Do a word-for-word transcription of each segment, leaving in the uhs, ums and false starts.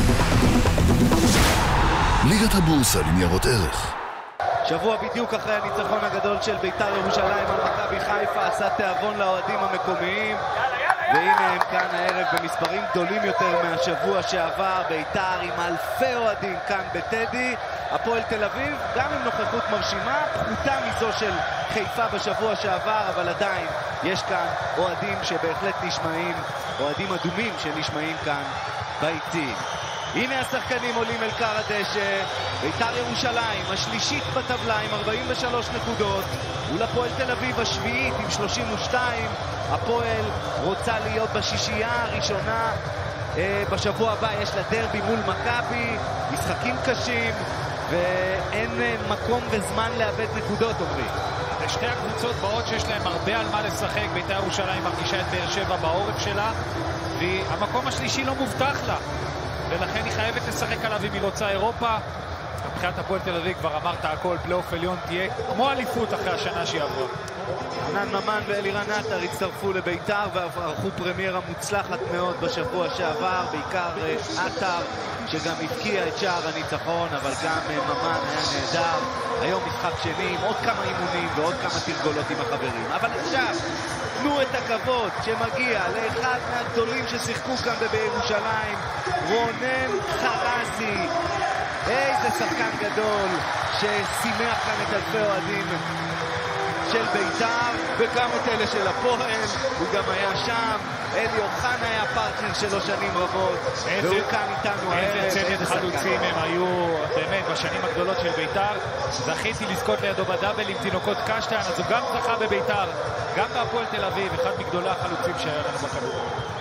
ליגת הבורסה לניירות ערך. שבוע בדיוק אחרי הניצחון הגדול של בית"ר ירושלים על מכבי חיפה עשה תיאבון לאוהדים המקומיים, והנה הם כאן הערב במספרים גדולים יותר מהשבוע שעבר. בית"ר עם אלפי אוהדים כאן בטדי. הפועל תל אביב גם עם נוכחות מרשימה, פחותה מזו של חיפה בשבוע שעבר, אבל עדיין יש כאן אוהדים שבהחלט נשמעים, אוהדים אדומים שנשמעים כאן ביציעים. הנה השחקנים עולים אל קר הדשא. בית"ר ירושלים השלישית בטבלה עם ארבעים ושלוש נקודות, ולפועל תל אביב השביעית עם שלושים ושתיים. הפועל רוצה להיות בשישייה הראשונה. בשבוע הבא יש לה דרבי מול מכבי, משחקים קשים ואין מקום וזמן לאבד נקודות, אומרים. שתי הקבוצות באות שיש להם הרבה על מה לשחק. בית"ר ירושלים מרגישה את באר שבע בעורף שלה, והמקום השלישי לא מובטח לה, ולכן היא חייבת לשחק עליו אם היא רוצה אירופה. מבחינת הפועל תל אביב כבר אמרת הכל, פלייאוף עליון תהיה כמו אליפות אחרי השנה שהיא עברה. ענן ממן ואלירן עטר הצטרפו לבית"ר וערכו פרמיירה מוצלחת מאוד בשבוע שעבר, בעיקר עטר שגם הפקיע את שער הניצחון, אבל גם ממן היה נהדר. היום משחק שני עם עוד כמה אימונים ועוד כמה תרגולות עם החברים. אבל עכשיו תנו את הכבוד שמגיע לאחד מהגדולים ששיחקו כאן בירושלים, רונן חרזי. איזה שחקן גדול ששימח כאן את אלפי אוהדים של בית"ר וגם את אלה של הפועל. הוא גם היה שם. אלי אוחנה היה פרטנר שלו שנים רבות, והוא כאן איתנו. איזה צוות חלוצים הם היו באמת בשנים הגדולות של בית"ר. זכיתי לזכות לידו בדאבל עם תינוקות קשטן, אז הוא גם זכה בבית"ר, גם בהפועל תל אביב, אחד מגדולי החלוצים שהיה לנו בכדורגל.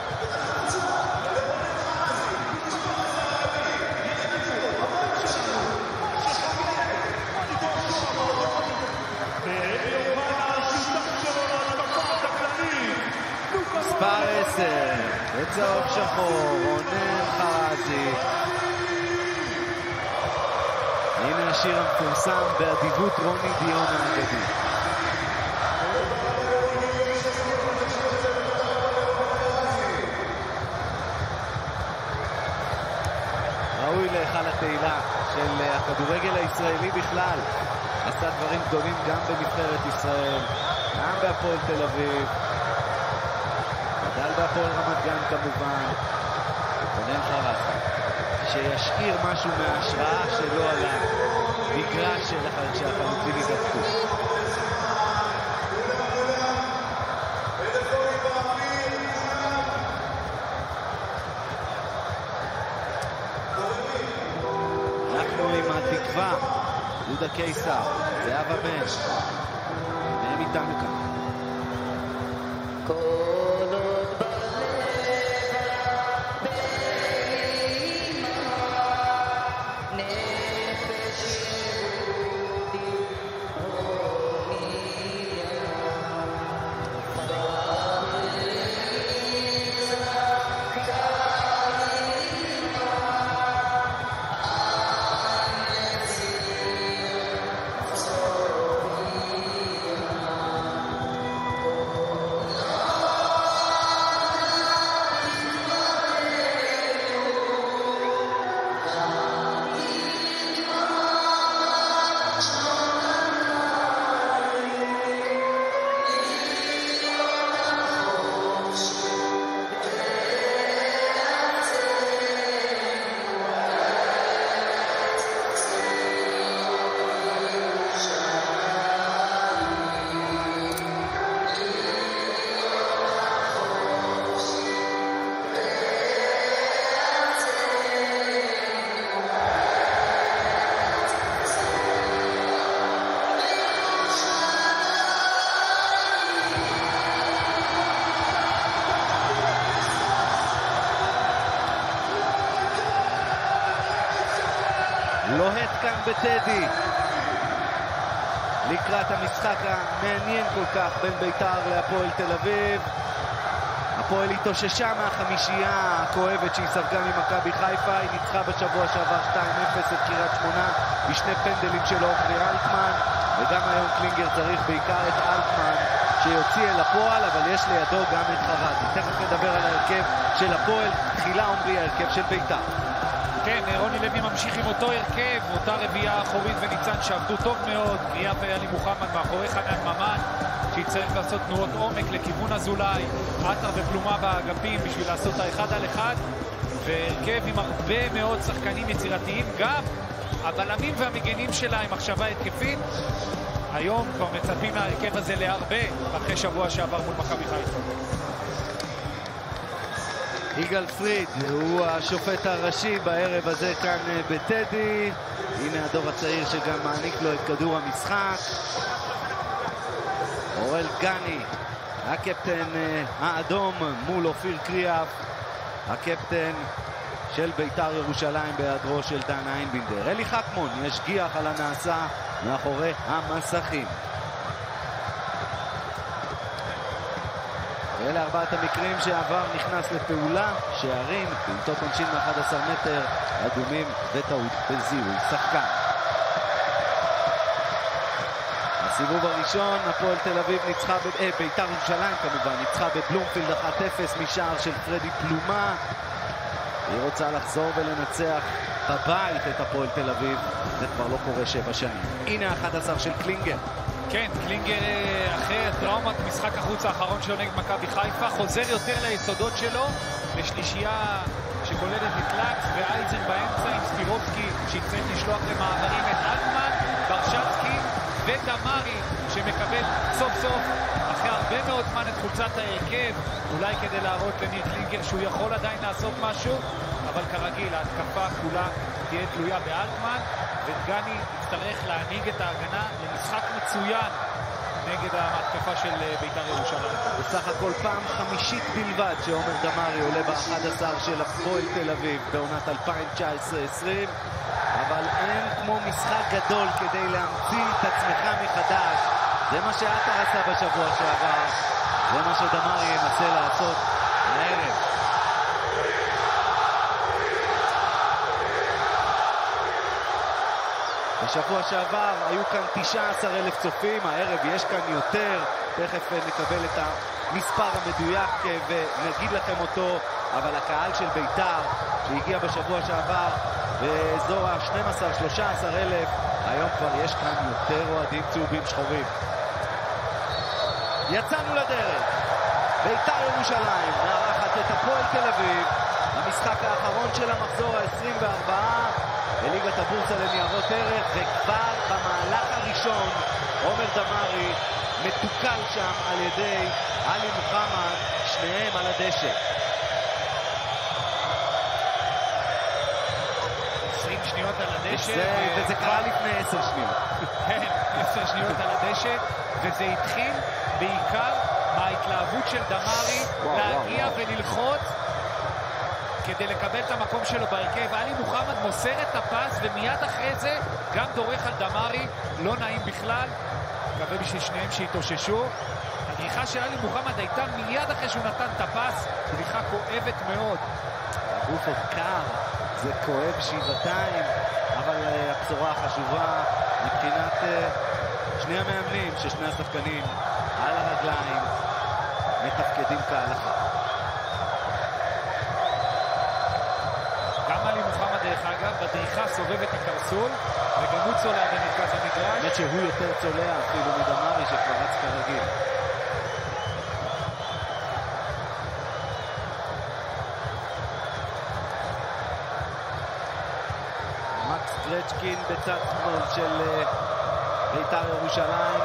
מספר עשר, בצהוב שחור, רונן חרזי. הנה השיר המפורסם באדיבות רוני דיון האגדי. ראוי להיכל התהילה של הכדורגל הישראלי בכלל. עשה דברים גדולים גם בנבחרת ישראל, גם בהפועל תל אביב, גדל בהפועל רמת גן כמובן. רונן חרזי שישאיר משהו מההשראה שלו על המגרש שהחלוצים יגבקו. אנחנו עם התקווה, יהודה קיסר, זהבה בן, והם איתנו כאן. לוהט כאן בטדי לקראת המשחק המעניין כל כך בין בית"ר להפועל תל אביב. הפועל התאוששה מהחמישייה הכואבת שהיא ספגה ממכבי חיפה. היא ניצחה בשבוע שעבר שתיים אפס את קריית שמונה בשני פנדלים של עופרי אלטמן, וגם היום קלינגר צריך בעיקר את אלטמן שיוציא אל הפועל, אבל יש לידו גם את חרזי. תכף נדבר על ההרכב של הפועל. תחילה עומרי ההרכב של בית"ר. כן, רוני לוי ממשיך עם אותו הרכב, אותה רביעה אחורית וניצן שעבדו טוב מאוד, קריאה ואלי מוחמד מאחורי חנן ממן, שיצטרך לעשות תנועות עומק לכיוון אזולאי, עטר ופלומה באגפים בשביל לעשות האחד על אחד, והרכב עם הרבה מאוד שחקנים יצירתיים, גם הבלמים והמגנים שלה עם מחשבה התקפית. היום כבר מצפים מהרכב הזה להרבה אחרי שבוע שעבר מול מכבי חיפה. יגאל פריד הוא השופט הראשי בערב הזה כאן בטדי. הנה הדור הצעיר שגם מעניק לו את כדור המשחק. אורל גני, הקפטן האדום מול אופיר קריאף, הקפטן של בית"ר ירושלים בהיעדרו של דן איינבינדר. אלי חכמון ישגיח על הנעשה מאחורי המסכים. אלה ארבעת המקרים שעבר נכנס לפעולה, שערים, בעיטות עונשין מ-אחד עשר מטר, אדומים וטעות בזיהוי שחקן. הסיבוב הראשון, הפועל תל אביב ניצחה, אה, בית"ר ירושלים כמובן, ניצחה בבלומפילד אחת אפס משער של פרדי פלומה. היא רוצה לחזור ולנצח בבית את הפועל תל אביב, זה כבר לא קורה שבע שנים. הנה ה-אחד עשר של קלינגר. כן, קלינגר אחרי טראומת משחק החוץ האחרון שלו נגד מכבי חיפה חוזר יותר ליסודות שלו, לשלישייה שכוללת את לקס ואייזן באמצע עם ספירובסקי שיצטרך לשלוח למעברים את אלטמן, ברשצקי ודמרי שמקבל סוף סוף אחרי הרבה מאוד זמן את חולצת ההרכב, אולי כדי להראות לניר קלינגר שהוא יכול עדיין לעשות משהו, אבל כרגיל ההתקפה כולה תהיה תלויה באלטמן, ודגני יצטרך להנהיג את ההגנה למשחק מצוין נגד ההתקפה של בית"ר ירושלים. בסך הכל פעם חמישית בלבד שעומר דמרי עולה ב-אחד עשר של הפועל תל אביב בעונת אלפיים תשע עשרה עשרים, אבל אין כמו משחק גדול כדי להמציא את עצמך מחדש. זה מה שעטר עשה בשבוע שעבר, זה מה שדמרי ינסה לעשות הערב. בשבוע שעבר היו כאן תשעה עשר אלף צופים, הערב יש כאן יותר, תכף נקבל את המספר המדויק ונגיד לכם אותו, אבל הקהל של בית"ר שהגיע בשבוע שעבר באזור ה-שנים עשר שלושה עשר אלף, היום כבר יש כאן יותר אוהדים צהובים שחורים. יצאנו לדרך, בית"ר ירושלים מארחת את הפועל תל אביב, המשחק האחרון של המחזור ה-עשרים וארבע בליגת הבורסה לניירות ערך, וכבר במהלך הראשון עומר דמרי מתוקל שם על ידי עלי מוחמד, שניהם על הדשא. עשרים שניות על הדשא. זה, וזה קרה לפני עשר שניות. כן, עשר שניות על הדשא, וזה התחיל בעיקר מההתלהבות של דמרי להגיע וללחוץ כדי לקבל את המקום שלו בהרכב. עלי מוחמד מוסר את הפס ומיד אחרי זה גם דורך על דמרי, לא נעים בכלל, מקווה בשביל שניהם שהתאוששו. הדריכה של עלי מוחמד הייתה מיד אחרי שהוא נתן את הפס, דריכה כואבת מאוד. הגוף עוד קר, זה כואב שבעתיים, אבל uh, הבשורה החשובה מבחינת uh, שני המאמנים ששני השחקנים על הרגליים מתפקדים כהלכה. דרך אגב, בדריכה סובב את הקרסול וגם הוא צולע במרכז המגרש. באמת שהוא יותר צולע אפילו מדמרי שכבר רץ כרגיל. מקס גרצ'קין בצד שמאל של בית"ר ירושלים.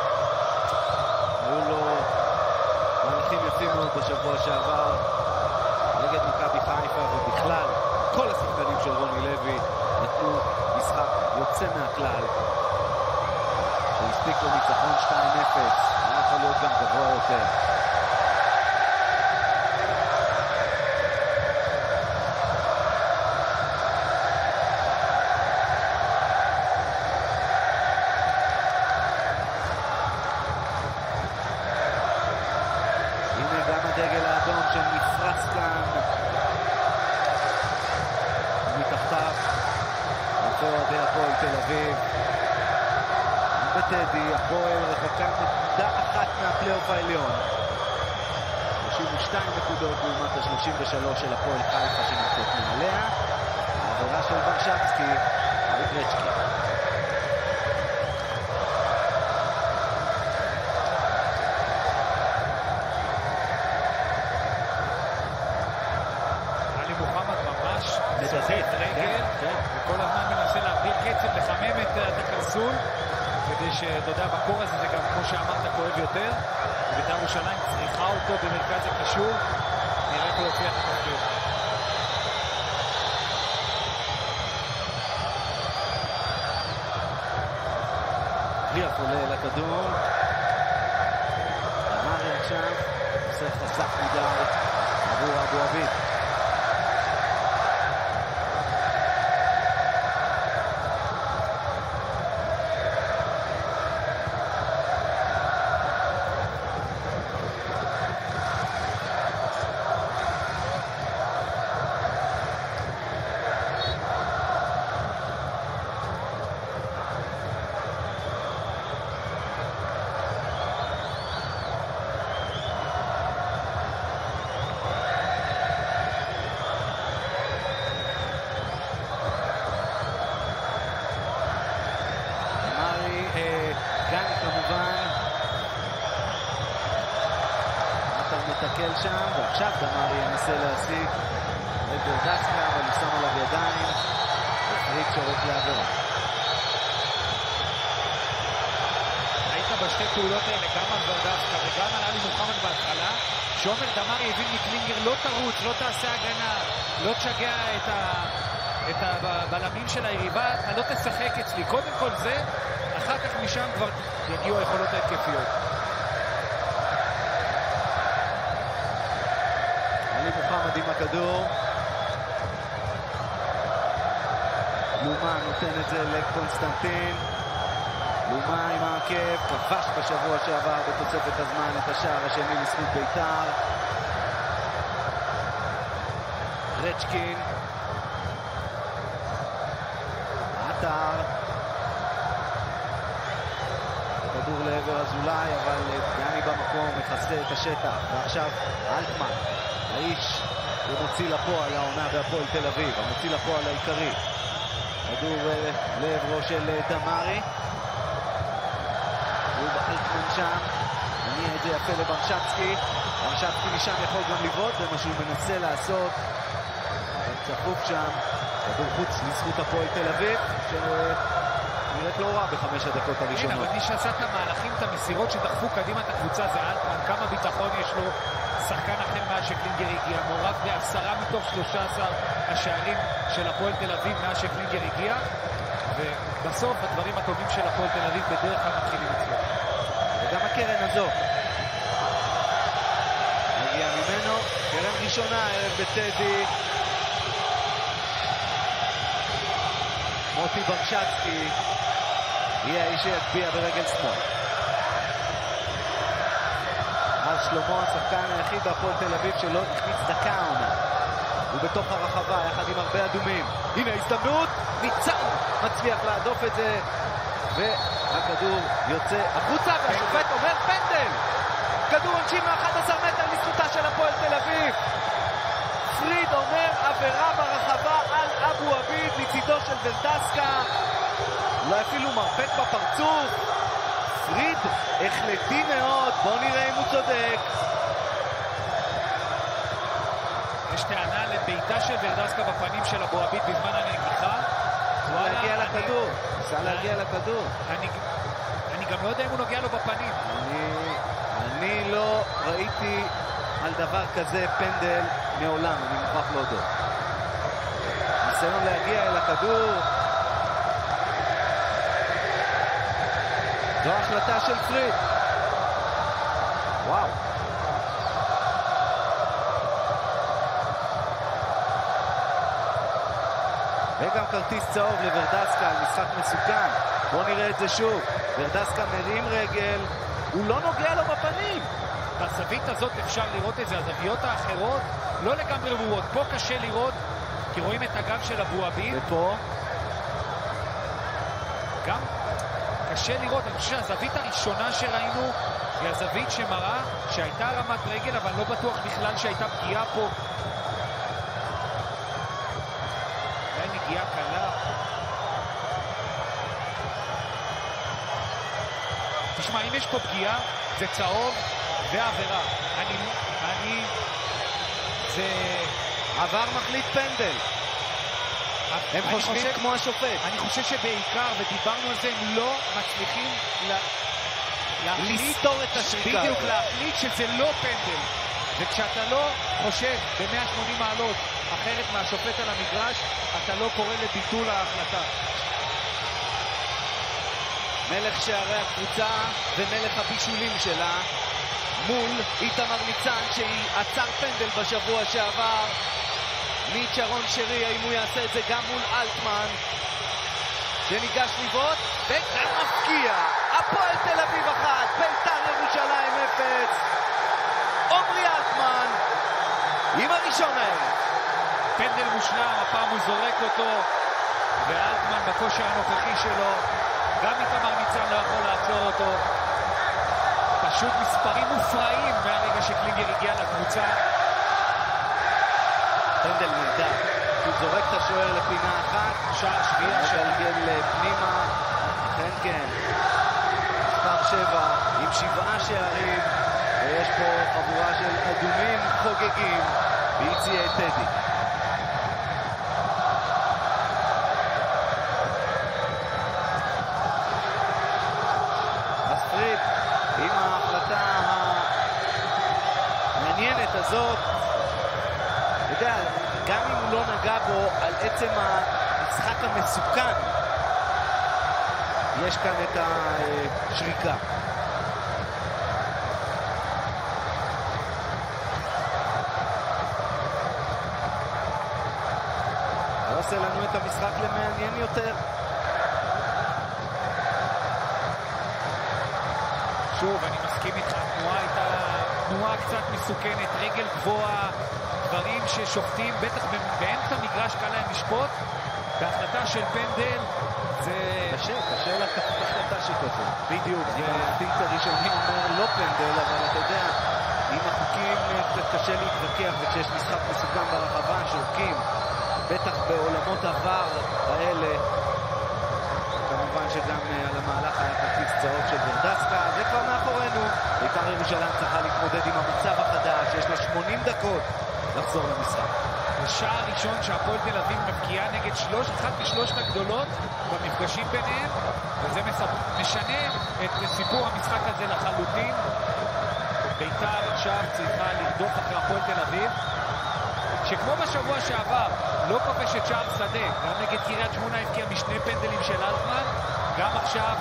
היו לו מהלכים יפים מאוד בשבוע שעבר נגד מכבי חיפה, ובכלל כל השחקנים של רוני לוי נתנו משחק יוצא מהכלל שהספיק לו ניצחון שתיים אפס, היה יכול להיות גם גבוה יותר. הנה גם הדגל האדום שנפרץ כאן מתחתיו אלפי אוהדי הפועל תל אביב. בטדי הפועל רחוקה נקודה אחת מהפלייאוף העליון, שלושים ושתיים נקודות לעומת ה-שלושים ושלוש של הפועל חיפה שנמצאת מעליה. העבירה ברשבסקי, אריק רצ'קין. עלי מוחמד ממש מזזת רגל, וכל הזמן מנסה להגדיל קצב, לחמם את הקרסול, כדי שאתה יודע, בקור הזה זה גם, כמו שאמרת, כואב יותר. בית"ר ירושלים צריכה אותו במרכז הקישור, נראה איך הוא יצליח את התפקיד. ריח עולה לכדור, דמרי עכשיו עושה חזק מדי עבור אבו עביד. גני כמובן אתה מתקל שם, ועכשיו דמרי ינסה להשיג את ורדסקה, אבל הוא שם עליו ידיים ופריד שורק לעבירה. היית בשתי פעולות האלה, גם על ורדסקה וגם על עלי מוחמד בהתחלה, שעומר דמרי הבין מקלינגר, לא תרוץ, לא תעשה הגנה, לא תשגע את ה... את הבלמים של היריבה, אתה לא תשחק אצלי. קודם כל זה, אחר כך משם כבר יגיעו היכולות ההתקפיות. עלי מוחמד עם הכדור. לומה נותן את זה לקונסטנטין. לומה עם העקב, כבש בשבוע שעבר בתוספת הזמן את השער השני לזכות בית"ר. רצ'קין. עטר. כדור לעבר אזולאי, אבל דגני במקום מכסה את השטח. ועכשיו אלטמן, האיש שמוציא לפועל העונה בהפועל תל אביב, המוציא לפועל העיקרי. כדור לעברו של דמרי. אלטמן שם, מניע את זה יפה לברשבסקי. ברשבסקי משם יכול גם לבעוט, זה מה שהוא מנסה לעשות. אבל צפוף שם. כדור חוץ לזכות הפועל תל אביב, שנראית לא רע בחמש הדקות הראשונות. כן, אבל מי שעשה את המהלכים, את המסירות שדחפו קדימה את הקבוצה זה אלטמן. כמה ביטחון יש לו, שחקן אחר מאז שקלינגר הגיע, מעורב בעשרה מתוך שלושה עשר השערים של הפועל תל אביב מאז שקלינגר הגיע, ובסוף הדברים הטובים של הפועל תל אביב בדרך כלל מתחילים אצלו. וגם הקרן הזו מגיע ממנו, קרן ראשונה ערב בטדי. מוטי ברשבסקי יהיה האיש שיצביע ברגל שמאל. אז שלמה השחקן היחיד בהפועל תל אביב שלא הכניס דקה העונה. הוא בתוך הרחבה יחד עם הרבה אדומים. הנה הזדמנות, ניצן מצליח להדוף את זה, והכדור יוצא החוצה והשופט אומר פנדל. כדור עונשין מ-אחד עשר מטר לזכותה של הפועל תל אביב. פריד אומר עבירה ברחבה על אבו עביד מצידו של ורדסקה, אולי אפילו מרפק בפרצוף. פריד החלטי מאוד, בוא נראה אם הוא צודק. יש טענה לביתה של ורדסקה בפנים של אבו עביד בזמן הנגיחה. הוא להגיע לכדור, ניסה להגיע לכדור. אני גם לא יודע אם הוא נוגע לו בפנים. אני לא ראיתי על דבר כזה פנדל מעולם, אני מוכרח להודות. ניסיון להגיע אל הכדור. זו החלטה של פריד. וואו. וגם כרטיס צהוב לוורדסקה על משחק מסוכן. בואו נראה את זה שוב. ורדסקה מרים רגל, הוא לא נוגע לו בפנים. בזווית הזאת אפשר לראות את זה, הזוויות האחרות לא לגמרי ברורות. פה קשה לראות, כי רואים את הגב של אבו עביד. ופה? גם קשה לראות. אני חושב שהזווית הראשונה שראינו היא הזווית שמראה שהייתה רמת רגל, אבל לא בטוח בכלל שהייתה פגיעה פה. אולי נגיעה קלה. תשמע, אם יש פה פגיעה, זה צהוב ועבירה. אני... אני... זה... עבר מחליט פנדל. הם חושבים חושב, כמו השופט. אני חושב שבעיקר, ודיברנו על זה, הם לא מצליחים לה, להחליט, לסתור את השריקה. בדיוק, להחליט שזה לא פנדל. וכשאתה לא חושב ב-מאה ושמונים מעלות אחרת מהשופט על המגרש, אתה לא קורא לביטול ההחלטה. מלך שערי הקבוצה ומלך הבישולים שלה מול איתמר ניצן שעצר פנדל בשבוע שעבר. מצ'רון שרי, האם הוא יעשה את זה גם מול אלטמן שניגש לבעוט וגם מפקיע. הפועל תל אביב אחת, בית"ר ירושלים אפס. עומרי אלטמן עם הראשון הערב. פנדל מושלם, הפעם הוא זורק אותו, ואלטמן בכושר הנוכחי שלו, גם איתמר ניצן לא יכול לעצור אותו. פשוט מספרים מופרעים מהרגע שקלינגר הגיע לקבוצה. פנדל נהדר, הוא זורק את השוער לפינה אחת, שער שביעי מגלגל פנימה, אכן כן, מספר שבע עם שבעה שערים, ויש פה חבורה של אדומים חוגגים ביציע את טדי. אז פריד עם ההחלטה המעניינת הזאת, אתה יודע, גם אם הוא לא נגע בו על עצם המשחק המסוכן, יש כאן את השריקה. זה עושה לנו את המשחק למעניין יותר. שוב, אני מסכים איתך, התנועה הייתה תנועה קצת מסוכנת, רגל גבוהה, דברים ששופטים, בטח באמצע מגרש קל להם לשפוט, בהחלטה של פנדל, זה... קשה, קשה לקחת החלטה שכזו. בדיוק. והאינסטינקט הראשוני אומר לא פנדל, אבל אתה יודע, עם החוקים קשה להתווכח, וכשיש משחק מסוכן ברחבה, שורקים, בטח בעולמות עבר האלה, כמובן שגם על המהלך היה כרטיס צהוב של ורדסקה, זה כבר מאחורינו. בית"ר ירושלים צריכה להתמודד עם המצב החדש, יש לה שמונים דקות לחזור למשחק. השער הראשון שהפועל תל אביב מבקיעה נגד שלוש, אחת משלושת הגדולות במפגשים ביניהם, וזה משנה את סיפור המשחק הזה לחלוטין. בית"ר עכשיו צריכה לרדוף אחרי הפועל תל אביב, שכמו בשבוע שעבר לא כובש את שער שדה, גם נגד קריית שמונה הבקיע משני פנדלים של אלטמן, גם עכשיו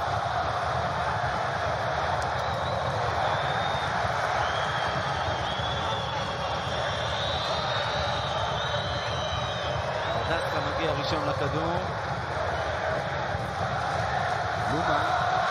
דסקה מגיע ראשון לכדור. לומה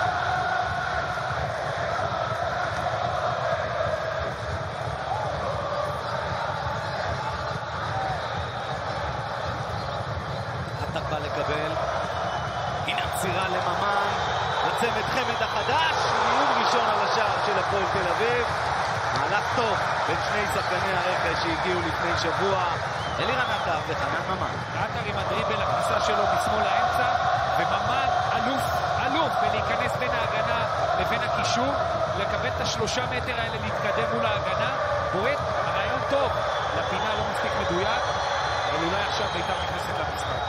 עטר בא לקבל, הנה המסירה לממן, בצמד חמד החדש, איום ראשון על השער של הפועל תל אביב. מהלך טוב בין שני שחקני הרכש שהגיעו לפני שבוע, אלירן עטר וחנן ממן. עטר עם הדריבל, הכניסה שלו משמאל לאמצע, וממן אלוף, אלוף ולהיכנס בין ההגנה לבין הקישור, לקבל את השלושה מטר האלה להתקדם מול ההגנה. בועט, הרעיון טוב, לפינה לא מספיק מדויק, אבל אולי עכשיו בית"ר נכנסת למשחק.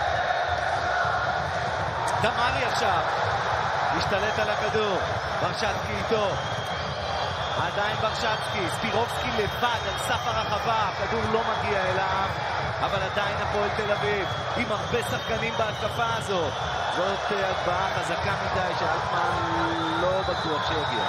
דמרי עכשיו משתלט על הכדור, ברשצקי איתו, עדיין ברשצקי, ספירובסקי לבד על סף הרחבה, הכדור לא מגיע אליו, אבל עדיין הפועל תל אביב עם הרבה שחקנים בהתקפה הזאת. זאת הגבהה חזקה מדי שאלטמן לא בטוח שיגיע.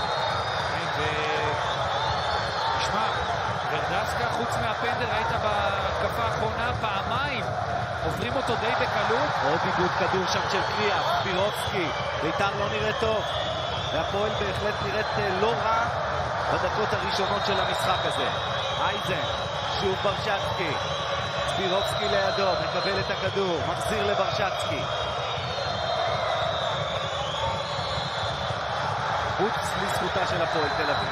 תשמע, ורדסקה חוץ מהפנדל ראית בהתקפה האחרונה פעמיים עוברים אותו די בקלות. עוד עיבוד כדור שם של קריאה, ספירובסקי, בית"ר לא נראה טוב, והפועל בהחלט נראית לא רע בדקות הראשונות של המשחק הזה. אייזן, שוב ברשצקי, ספירובסקי לידו, מקבל את הכדור, מחזיר לברשצקי. חוץ לזכותה של הפועל תל אביב.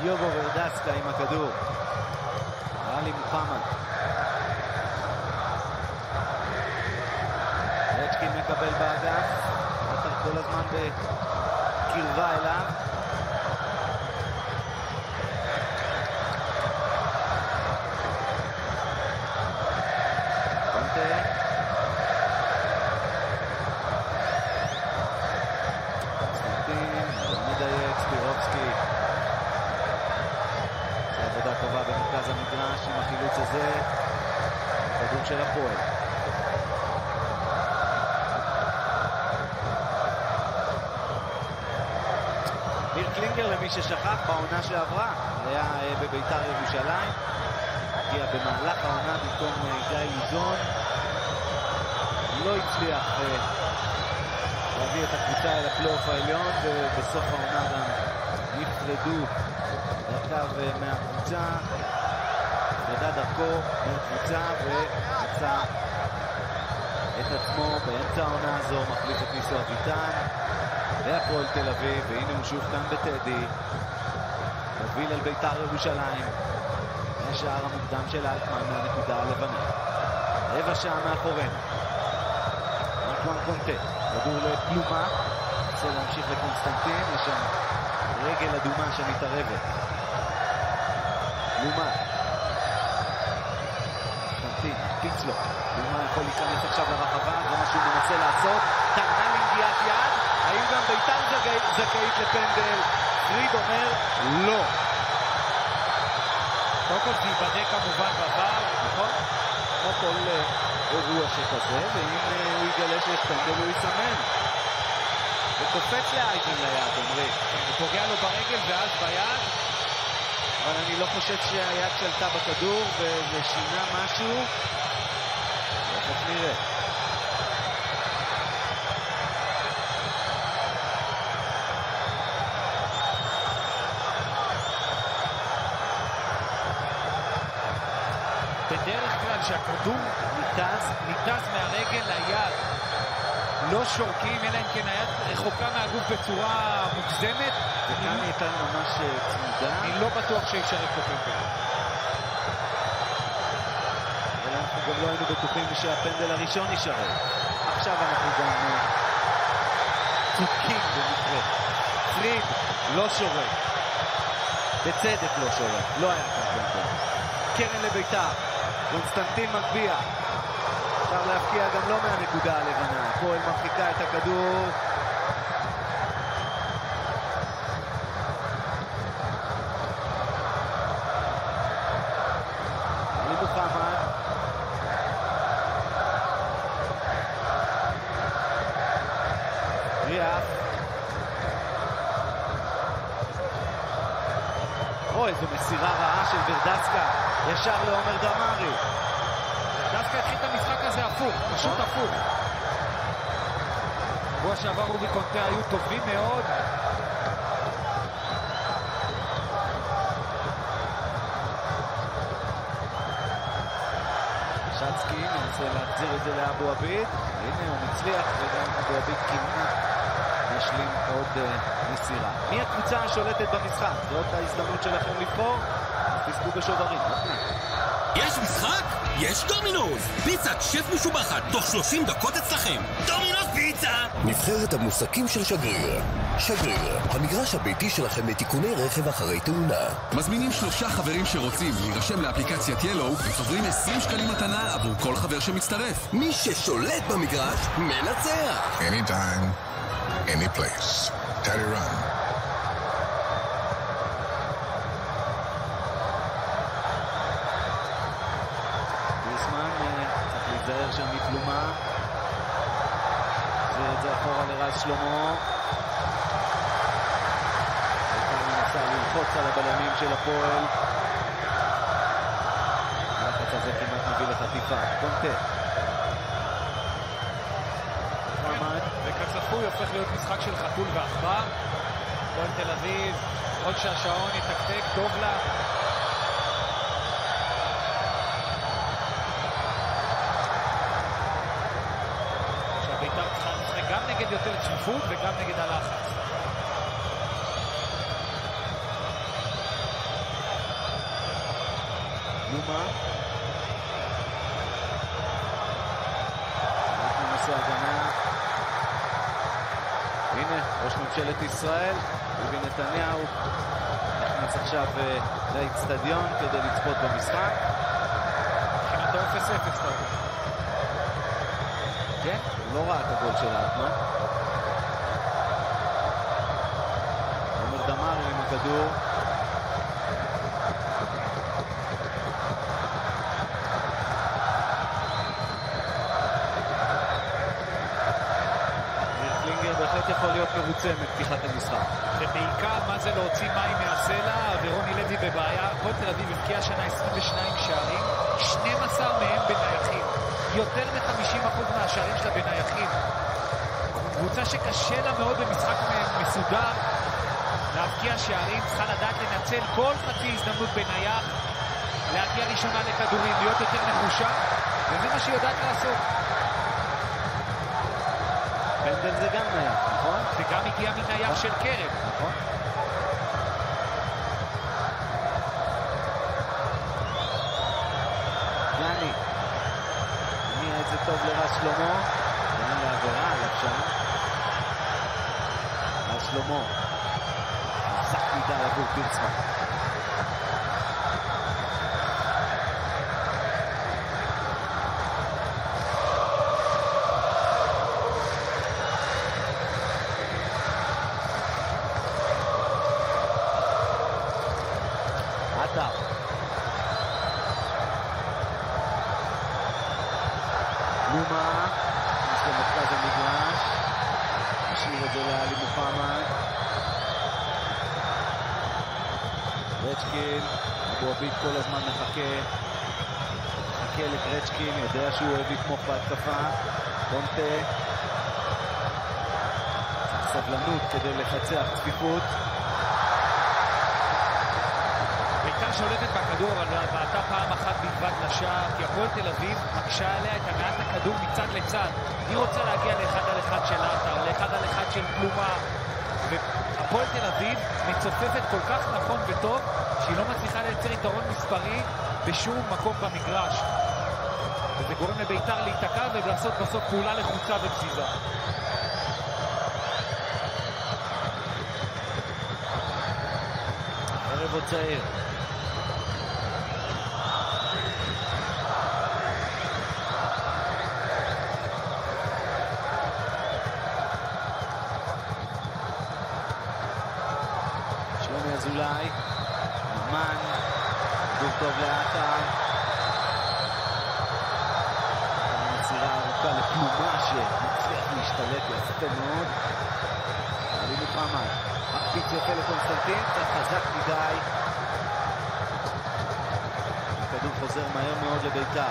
יובו ורדסקה עם הכדור. עלי מוחמד. רצ'קין מקבל באגף. עטר כל הזמן בקרבה אליו. קונטה. קונסטנטין, לא מדייק, ספירובסקי. עבודה טובה במרכז המגרש עם החילוץ הזה. כדור של הפועל. ניר קלינגר, למי ששכח, בעונה שעברה היה בביתר ירושלים, הגיע במהלך העונה במקום גיא לוזון, לא הצליח להביא את הקבוצה אל הפלייאוף העליון, ובסוף העונה גם נפרדו דרכיו מהקבוצה, נפרדה דרכו מהקבוצה ומצא את עצמו באמצע העונה הזו, מחליף את ניסו אביטן והפועל תל אביב, והנה הוא שוב כאן בטדי, מוביל אל ביתר ירושלים, השער המוקדם של אלטמן מהנקודה הלבנה. רבע שעה מאחורינו. אנטואן קונטה, כדור לפלומה, רוצה להמשיך לקונסטנטין, יש שם רגל אדומה שמתערבת. פלומה. קונסטנטין, פיץ לו. פלומה יכול להיכנס עכשיו לרחבה, זה מה שהוא מנסה לעשות. טענה לנגיעת יד, האם גם ביתר זכאית לפנדל? פריד אומר לא. קודם כל זה ייבדק כמובן בבר, נכון? כמו כל אירוע שכזה, ואם הוא יגלה שיש פנדל הוא יסמן. וקופץ לאייזן ליד, אומרים. הוא פוגע לו ברגל ואז ביד. אבל אני לא חושב שהיד שלטה בכדור וזה שינה משהו. תכף נראה. בדרך כלל שהכדור ניתז, ניתז מהרגל ליד, לא שורקים, אלא אם כן היד רחוקה מהגוף בצורה מוגזמת. וכאן הייתה ממש צמודה. אני לא בטוח שישרק פה פנדל. אבל אנחנו גם לא היינו בטוחים שהפנדל הראשון ישרק. עכשיו אנחנו גם צודקים במקרה. פריד לא שורק. בצדק לא שורק. לא היה כאן פנדל. קרן לביתר. קונסטנטין מגביע. אפשר להפקיע גם לא מהנקודה הלבנה. הפועל מרחיקה את הכדור. עלי מוחמד. ריח. או, איזו מסירה רעה של ורדסקה. ישר לעומר דמרי. דווקא התחיל את המשחק הזה הפוך, פשוט הפוך. שבוע שעבר רובי קונטה היו טובים מאוד. שצקי מנסה להחזיר את זה לאבו עביד. הנה הוא מצליח, וגם אבו עביד כמעט משלים עוד uh, מסירה. מי הקבוצה השולטת במשחק? זאת ההזדמנות שלכם לבחור? תסתכלו בשוברים. יש משחק? יש דומינוס! פיצת שף משובחת תוך שלושים דקות אצלכם. דומינוס פיצה! נבחרת המוסקים של שגריר. שגריר, המגרש הביתי שלכם לתיקוני רכב אחרי תאונה. מזמינים שלושה חברים שרוצים להירשם לאפליקציית ילו וצוברים עשרים שקלים מתנה עבור כל חבר שמצטרף. מי ששולט במגרש מנצח. Anytime, any place. Teddy Run. להיזהר שם מפלומה. זה את זה אחורה לרז שלמה. וכאן מנסה ללחוץ על הבלמים של הפועל. הלחץ הזה כמעט מביא לחטיפה. קונטה. מוחמד. וכצפוי הופך להיות משחק של חתול ועכבר. הפועל תל אביב, עוד שהשעון יתקתק, טוב לה. גם נגד יותר צפיפות וגם נגד הלחץ. לומה. נושא הגנה. הנה, ראש ממשלת ישראל, ביבי נתניהו, נכנס עכשיו לאצטדיון כדי לצפות במשחק. מבחינתו אפס אפס, אתה אומר. כן, הוא לא ראה את הגול של אלטמן. עומר דמארי עם הכדור. בהחלט יכול להיות מרוצה מפתיחת המשחק. ובעיקר מה זה להוציא מים מהסלע, ורוני לוי בבעיה. הפועל תל אביב הבקיע השנה עשרים ושניים שערים, שנים עשר מהם בנייחים. יותר מ-חמישים אחוז מהשערים שלה בנייחים. קבוצה שקשה לה מאוד במשחק מסודר להבקיע שערים, צריכה לדעת לנצל כל חצי הזדמנות בנייח, להגיע ראשונה לכדורים, להיות יותר נחושה, וזה מה שהיא יודעת לעשות. פנדל זה גם נייח, נכון? זה גם הגיע מנייח של קרב. נכון. יאני. הניע את זה טוב לרז שלמה. אין לה עבירה עליו שם. רז שלמה. חזק מדי עבור פירצמן. לומה, יש למרכז המגרש, נשאיר את זה לאלי מוחמד. רצ'קין, אבו עביד כל הזמן מחכה, מחכה לקרצ'קין, יודע שהוא אוהב לתמוך בהתקפה. קונטה, צריך סבלנות כדי לפצח צפיפות. בית"ר שולטת בכדור, אבל בעטה פעם אחת בלבד לשער, כי הפועל תל אביב מקשה עליה את הגעת הכדור מצד לצד. היא רוצה להגיע לאחד על אחד של עטר, לאחד על אחד של פלומה, והפועל תל אביב מצופפת כל כך נכון וטוב, שהיא לא מצליחה לייצר יתרון מספרי בשום מקום במגרש. וזה גורם לבית"ר להיתקע ולעשות בסוף פעולה לחוצה ופזיזה. ערב עוד צעיר. שלומי אזולאי, נאמן, כדור טוב לעטר. מסירה ארוכה לפלומה שמצליח להשתלט יפה מאוד. עלי מוחמד, מקפיץ יפה לקונסטנטין, קצת חזק מדי. הכדור חוזר מהר מאוד לבית"ר.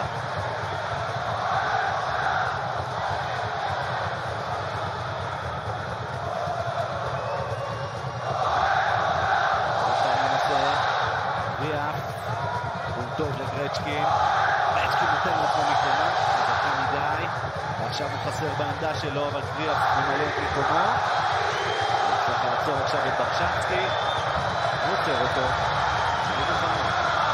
טוב לגרצ'קין, גרצ'קין נותן לעצמו מקומו, חזקה מדי, ועכשיו הוא חסר בעמדה שלו, אבל קריאף ממלא את מקומו. צריך לעצור עכשיו את ברשצקי, הוא עוצר אותו, אני מוכן.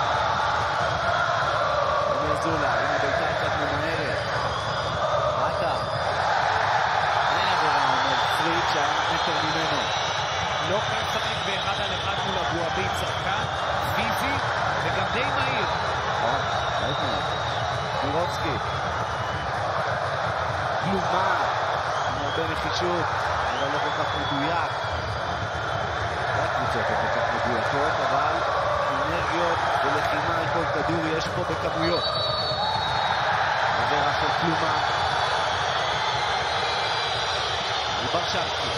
עומר אזולאי, הנה בית"ר קצת ממהרת, עטר, אין עבירה, אומר פריד שהיה מטר ממנו. לא כאן שחק באחד על אחד מול אבו עביד, שחקן פיזי וגם די מהיר. מירובסקי, פלומה, עם הרבה נחישות, אבל לא כל כך מדויק. לא הקבוצות לא כל כך מדויקות, אבל אנרגיות ולחימה על כל כדור יש פה בכמויות. עבירה של פלומה. ברשצקי.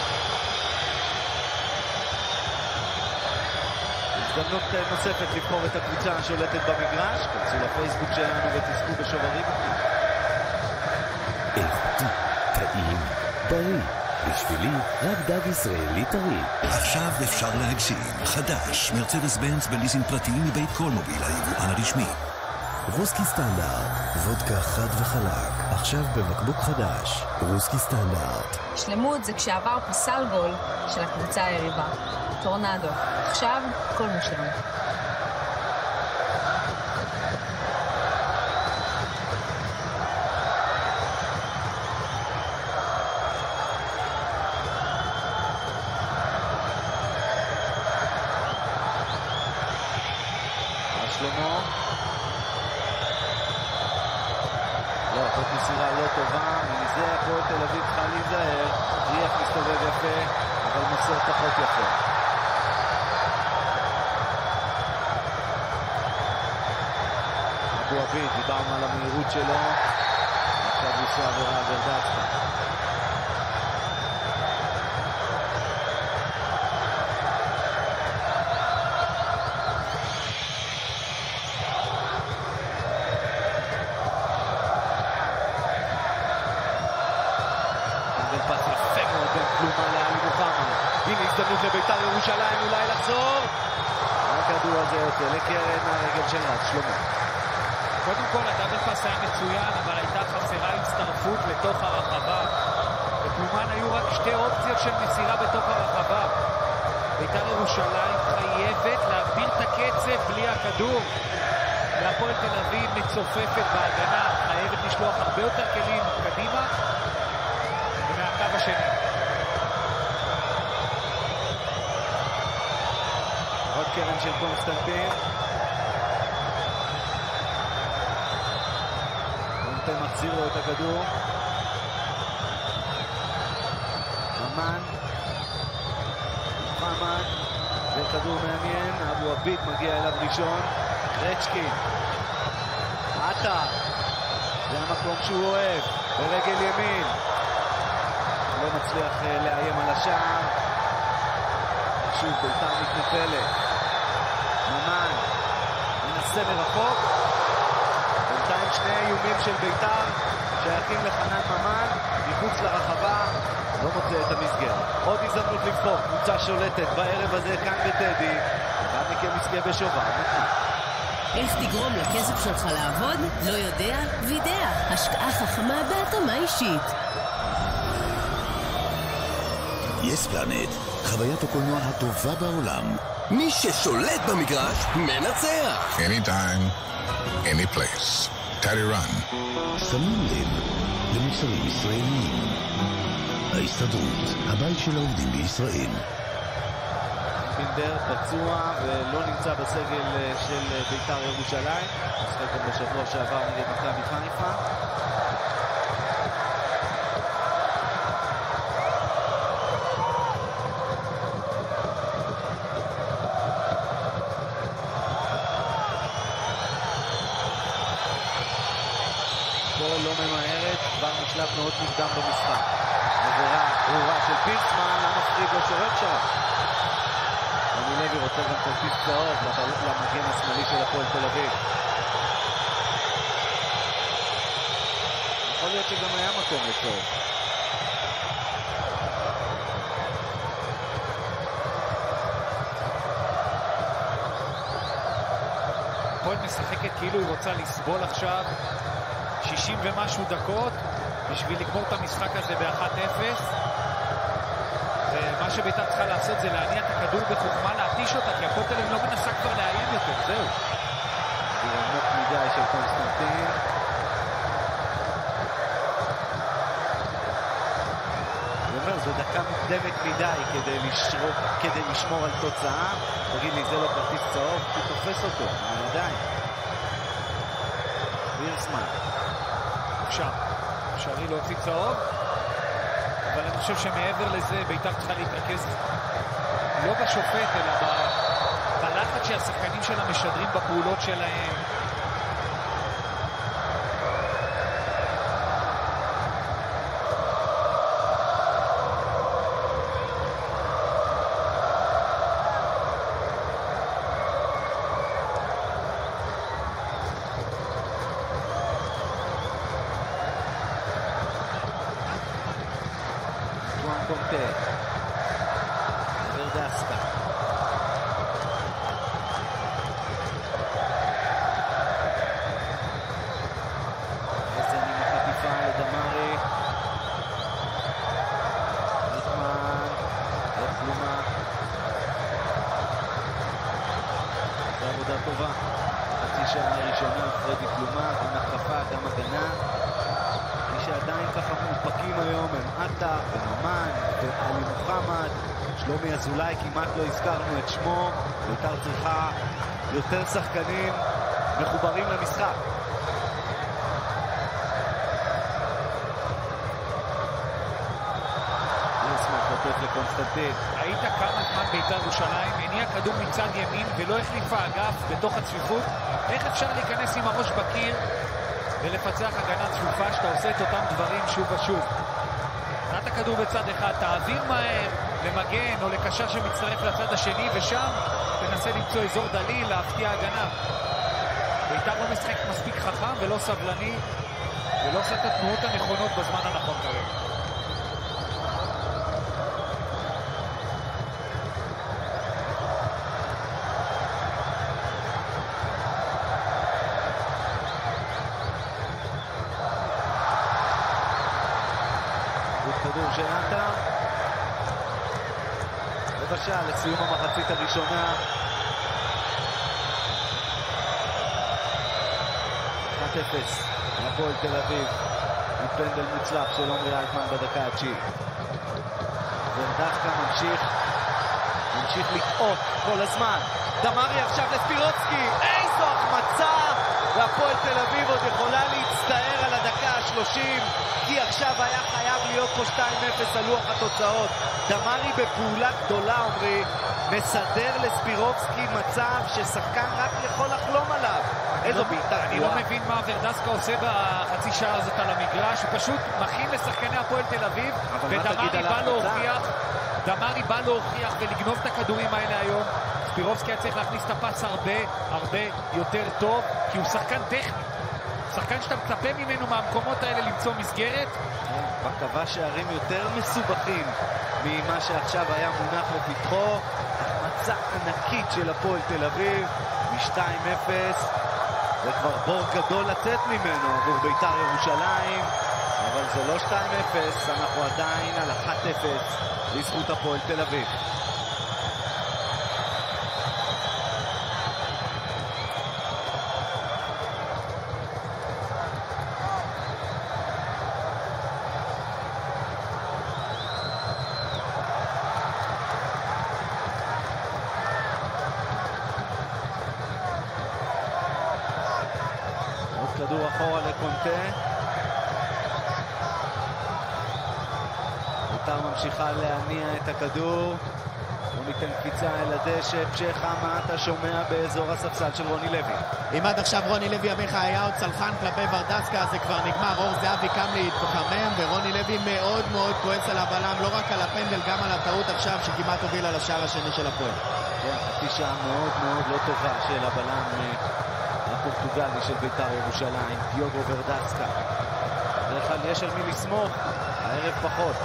הזדמנות נוספת לבחור את הקבוצה השולטת במגרש. כנסו לפייסבוק שלנו ותזכו בשוברים. איכותי, טעים, בריא. בשבילי רק דג ישראלי טרי. עכשיו אפשר להגשים. חדש, מרצדס בנץ בליסינג פרטיים מבית קולמוביל, היבואן הרשמי. רוסקי סטנדרט, וודקה חד וחלק, עכשיו בבקבוק חדש. רוסקי סטנדרט. שלמות זה כשעבר פסל גול של הקבוצה היריבה. טורנדו. עכשיו כל מושלם. שלמה. לא, זאת מסירה לא טובה, ומזה הפועל תל אביב צריכה להיזהר. זריח מסתובב יפה, אבל מוסר פחות יפה. אבו עביד, דיברנו על המהירות שלו, עכשיו הוא עושה עבירה ורדסקה. הנה הזדמנות לבית"ר ירושלים אולי לחזור. הכדור הזה יוצא לקרן מהרגל של רז שלמה. קודם כל הדאבל פאס היה מצוין, אבל הייתה חסרה הצטרפות לתוך הרחבה. בפלומן היו רק שתי אופציות של מסירה בתוך הרחבה. בית"ר ירושלים חייבת להגביר את הקצב בלי הכדור. והפועל תל אביב מצופפת בהגנה, חייבת לשלוח הרבה יותר כלים קדימה ומהקו השני. עוד קרן של קונסטנטין. קונטה מחזיר לו את הכדור. ממן. מוחמד. זה כדור מעניין. אבו עביד מגיע אליו ראשון. רצ'קין. עטה. זה המקום שהוא אוהב. ברגל ימין. לא מצליח לאיים על השער. שוב בית"ר מתנפלת. ממן מנסה מרחוק. בינתיים שני איומים של בית"ר שייכים לחנן ממן מחוץ לרחבה, לא מוצא את המסגרת. עוד הזדמנות לבחור, קבוצה שולטת בערב הזה כאן בטדי. אחד מכם יזכה בשובר. איך תגרום לכסף שלך לעבוד? לא יודע? וידאה, השקעה חכמה בהתאמה אישית. יס פלנט, חוויית הקולנוע הטובה בעולם. מי ששולט במגרש מנצח. Anytime, any place. Teddy Run. שמים לב למוצרים ישראליים. ההסתדרות, הבית של העובדים בישראל. פינדר פצוע ולא נמצא בסגל של בית"ר ירושלים. משחק גם בשבוע שעבר נגד מכבי חיפה. לא ממהרת, כבר משלב מאוד מוקדם במשחק. עבירה ברורה של פירסמן, המפריד לא שורק שם. רמי לוי רוצה גם כרטיס צהוב למגן השמאלי של הפועל תל אביב. יכול להיות שגם היה מקום לצהוב. הפועל משחקת כאילו היא רוצה לסבול עכשיו שישים ומשהו דקות בשביל לגמור את המשחק הזה ב-אחת אפס, ומה שבית"ר צריכה לעשות זה להניע את הכדור בחוכמה, להתיש אותה, כי הפועל תל אביב לא מנסה כבר לאיים יותר, זהו. זה עמוק מדי של קונסטנטין. אני אומר, זו דקה מוקדמת מדי כדי, לשרוק, כדי לשמור על תוצאה. תגיד לי, זה לא כרטיס צהוב? הוא תופס אותו, עדיין. פירסמן. אפשר, אפשרי להוציא צהוב, אבל אני חושב שמעבר לזה בית"ר צריכה להתרכז לא בשופט אלא בלחץ שהשחקנים שלה משדרים בפעולות שלהם. ורדסקה. איזה עם החטיפה לדמרי. ריטמן. ופלומה. זו עבודה טובה. חצי שעה הראשונה פרדי פלומה, גם התקפה, גם הגנה. מי שעדיין ככה מופקים היום הם עטר וממן ואלי מוחמד. שלומי אזולאי, כמעט לא הזכרנו את שמו. בית"ר צריכה יותר שחקנים מחוברים למשחק. לקונסטנטין. ראית כמה זמן בית"ר ירושלים הניע כדור מצד ימין ולא החליפה אגף בתוך הצפיפות? איך אפשר להיכנס עם הראש בקיר ולפצח הגנה צפופה שאתה עושה את אותם דברים שוב ושוב? נעת הכדור בצד אחד, תעביר מהר למגן או לקשר שמצטרף לצד השני, ושם תנסה למצוא אזור דליל להפתיע הגנה. בית"ר לא משחק מספיק חכם ולא סבלני ולא עושה את התנועות הנכונות בזמן הנכון כרגע. כדור של עטר. רבע שעה לסיום המחצית הראשונה. אחת אפס להפועל תל אביב. מפנדל מוצלח של עומרי אלטמן בדקה התשיעית. ורדסקה ממשיך ממשיך לטעות כל הזמן. דמרי עכשיו לספירוצקי. איזו החמצה! והפועל תל אביב עוד יכולה להצטער על הדקה ה-שלושים, כי עכשיו היה חייב להיות פה שתיים אפס על לוח התוצאות. דמרי בפעולה גדולה, אומרי, מסדר לספירובסקי מצב ששחקן רק יכול לחלום עליו. איזו בעיטה. אני לא מבין מה ורדסקה עושה בחצי שעה הזאת על המגרש. הוא פשוט מכין לשחקני הפועל תל אביב, ודמרי בא להוכיח דמרי בא להוכיח ולגנוב את הכדורים האלה היום. ספירובסקי היה צריך להכניס את הפס הרבה הרבה יותר טוב, כי הוא שחקן טכני, שחקן שאתה מצפה ממנו מהמקומות האלה למצוא מסגרת. בקווה שערים יותר מסובכים ממה שעכשיו היה מונח לפתחו. החמצה ענקית של הפועל תל אביב מ-שתיים אפס, וכבר בור גדול לצאת ממנו עבור בית"ר ירושלים, אבל זה לא שתיים אפס, אנחנו עדיין על אחת אפס לזכות הפועל תל אביב. כדור אחורה לקונטה. בית"ר ממשיכה להניע את הכדור. הוא ניתן קפיצה אל הדשא. פשחה, מה אתה שומע באזור הספסל של רוני לוי? אם עד עכשיו רוני לוי אביך היה עוד צלחן כלפי ורדסקה, זה כבר נגמר. אור זהבי קם להתקומם, ורוני לוי מאוד מאוד כועס על הבלם, לא רק על הפנדל, גם על הטעות עכשיו שכמעט הובילה לשער השני של הפועל. כן, חצי שעה מאוד מאוד לא טובה של הבלם הפורטוגלי של בית"ר ירושלים, דיוגו ורדסקה. בדרך כלל יש על מי לסמוך, הערב פחות.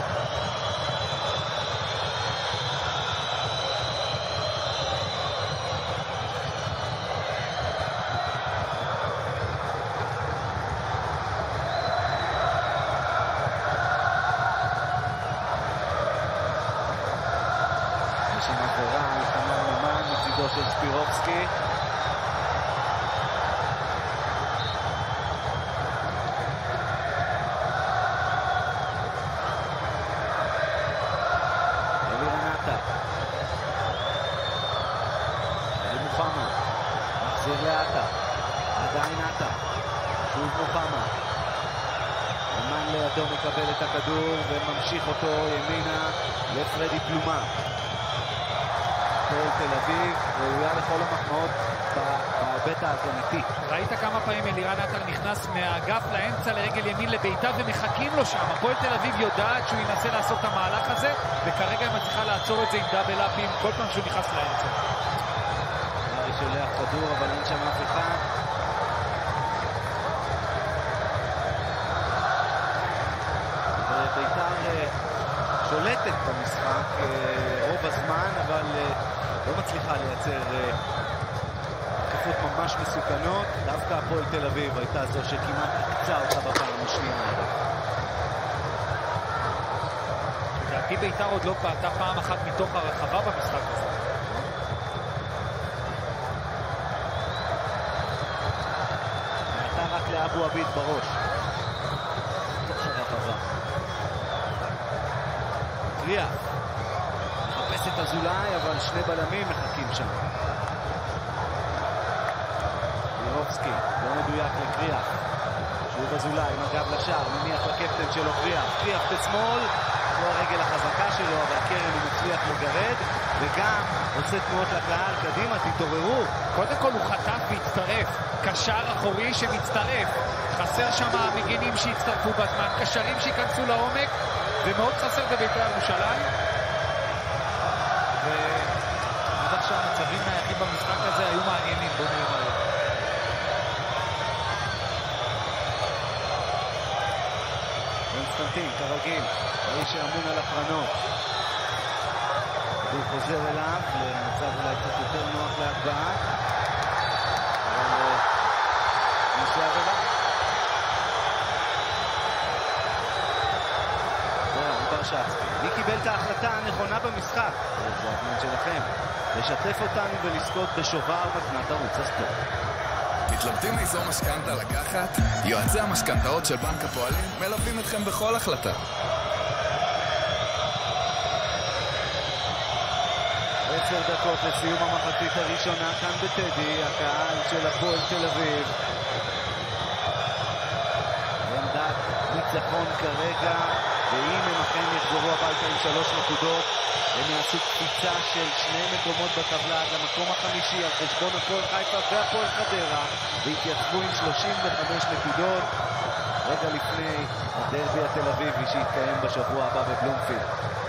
יש שם עבירה על חנן ממן מצידו של ספירובסקי. מחזיר לעטה, עדיין עטה, שוב מוחמד. ממן לידו מקבל את הכדור וממשיך אותו ימינה לפרדי פלומה. הפועל תל אביב ראויה לכל המחמאות בהיבט ההגנתי. ראית כמה פעמים אלירן עטר נכנס מהאגף לאמצע לרגל ימין לביתה ומחכים לו שם. הפועל תל אביב יודעת שהוא ינסה לעשות את המהלך הזה, וכרגע היא מצליחה לעצור את זה עם דאבל אפים כל פעם שהוא נכנס לאמצע. שולח כדור, אבל אין שם אף אחד. בית"ר שולטת במשחק רוב הזמן, אבל לא מצליחה לייצר התקפות ממש מסוכנות. דווקא הפועל תל אביב הייתה זו שכמעט הקצה אותה בפעם השנייה. לדעתי בית"ר עוד לא פעתה פעם אחת מתוך הרחבה במשחק הזה. רק לאבו עביד בראש. קריאה. מחפש את אזולאי, אבל שני בלמים מחכים שם. לירובסקי, לא מדויק לקריאה. שוב אזולאי, עם הגב לשער, מניח לקפטן שלו קריאה. קריאה בשמאל, זו הרגל החזקה שלו, אבל הקרן הוא מצליח לגרד, וגם עושה תנועות לקהל, קדימה, תתעוררו. קודם כל הוא חטף והצטרף, קשר אחורי שמצטרף. חסר שם המגינים שהצטרפו בזמן, קשרים שיכנסו לעומק, ומאוד חסר בבית"ר ירושלים. ועד עכשיו המצבים נייחים במשחק הזה היו מעניינים, בוא נראה מה. קונסטנטין, כרגיל, האיש שאמון על הקרנות. הוא חוזר אליו, למצב אולי קצת יותר נוח להגבהה. אבל נושא עבודה. זהו, ברשצקי. מי קיבל את ההחלטה הנכונה במשחק? זה הזמן שלכם. לשתף אותנו ולזכות בשובר מתנת ערוץ הספורט. מתלבטים איזו משכנתה לקחת? יועצי המשכנתאות של בנק הפועלים מלווים אתכם בכל החלטה. עשר דקות לסיום המחצית הראשונה כאן בטדי, הקהל של הפועל תל אביב. עמדת ניצחון כרגע, ואם הם אכן יחזרו הביתה עם שלוש נקודות, הם יעשו קפיצה של שני מקומות בטבלה עד למקום החמישי על חשבון הפועל חיפה והפועל חדרה, והתייצבו עם שלושים וחמש נקודות רגע לפני הדרבי התל אביבי שיתקיים בשבוע הבא בבלומפילד.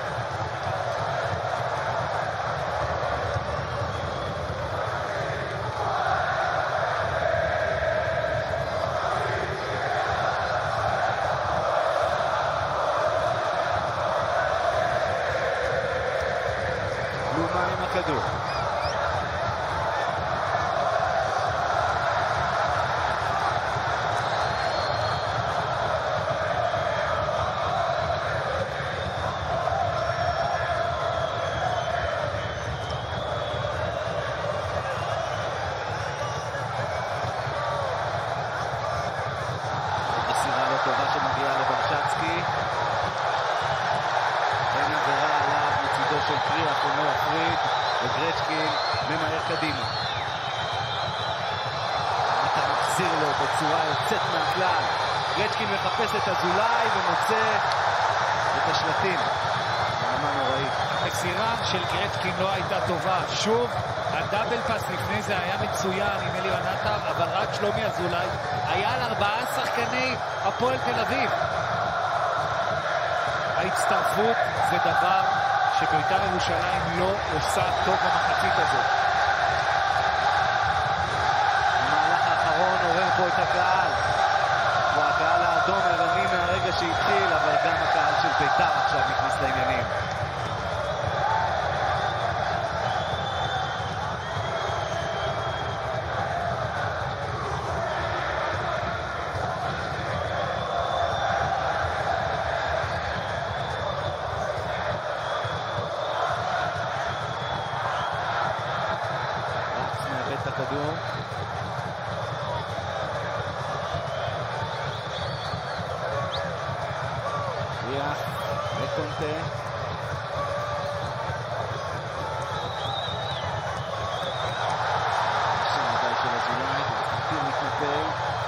לומה עם הכדור. מסירה לא טובה שמגיעה לברשצקי. אין עבירה עליו מצידו של קריאה, אומר פריד, וגרצ'קין ממהר קדימה. אתה מחזיר לו בצורה יוצאת מהכלל. גרצ'קין מחפש את אזולאי ומוצא את השלטים. ברמה נוראית. המסירה של גרצ'קין לא הייתה טובה. שוב, הדאבל פאס לפני זה היה מצוין עם אלירן עטר, אבל רק שלומי אזולאי היה על ארבעה שחקני הפועל תל אביב. ההצטרפות זה דבר שבית"ר ירושלים לא עושה טוב במחצית הזאת. המהלך האחרון עורר פה את הקהל. והקהל האדום ערני מהרגע שהתחיל, אבל גם הקהל של בית"ר עכשיו נכנס לעניינים. את הכדור. ריח וקונטה. שעמדה של אזולאי, קונטה מתנפל.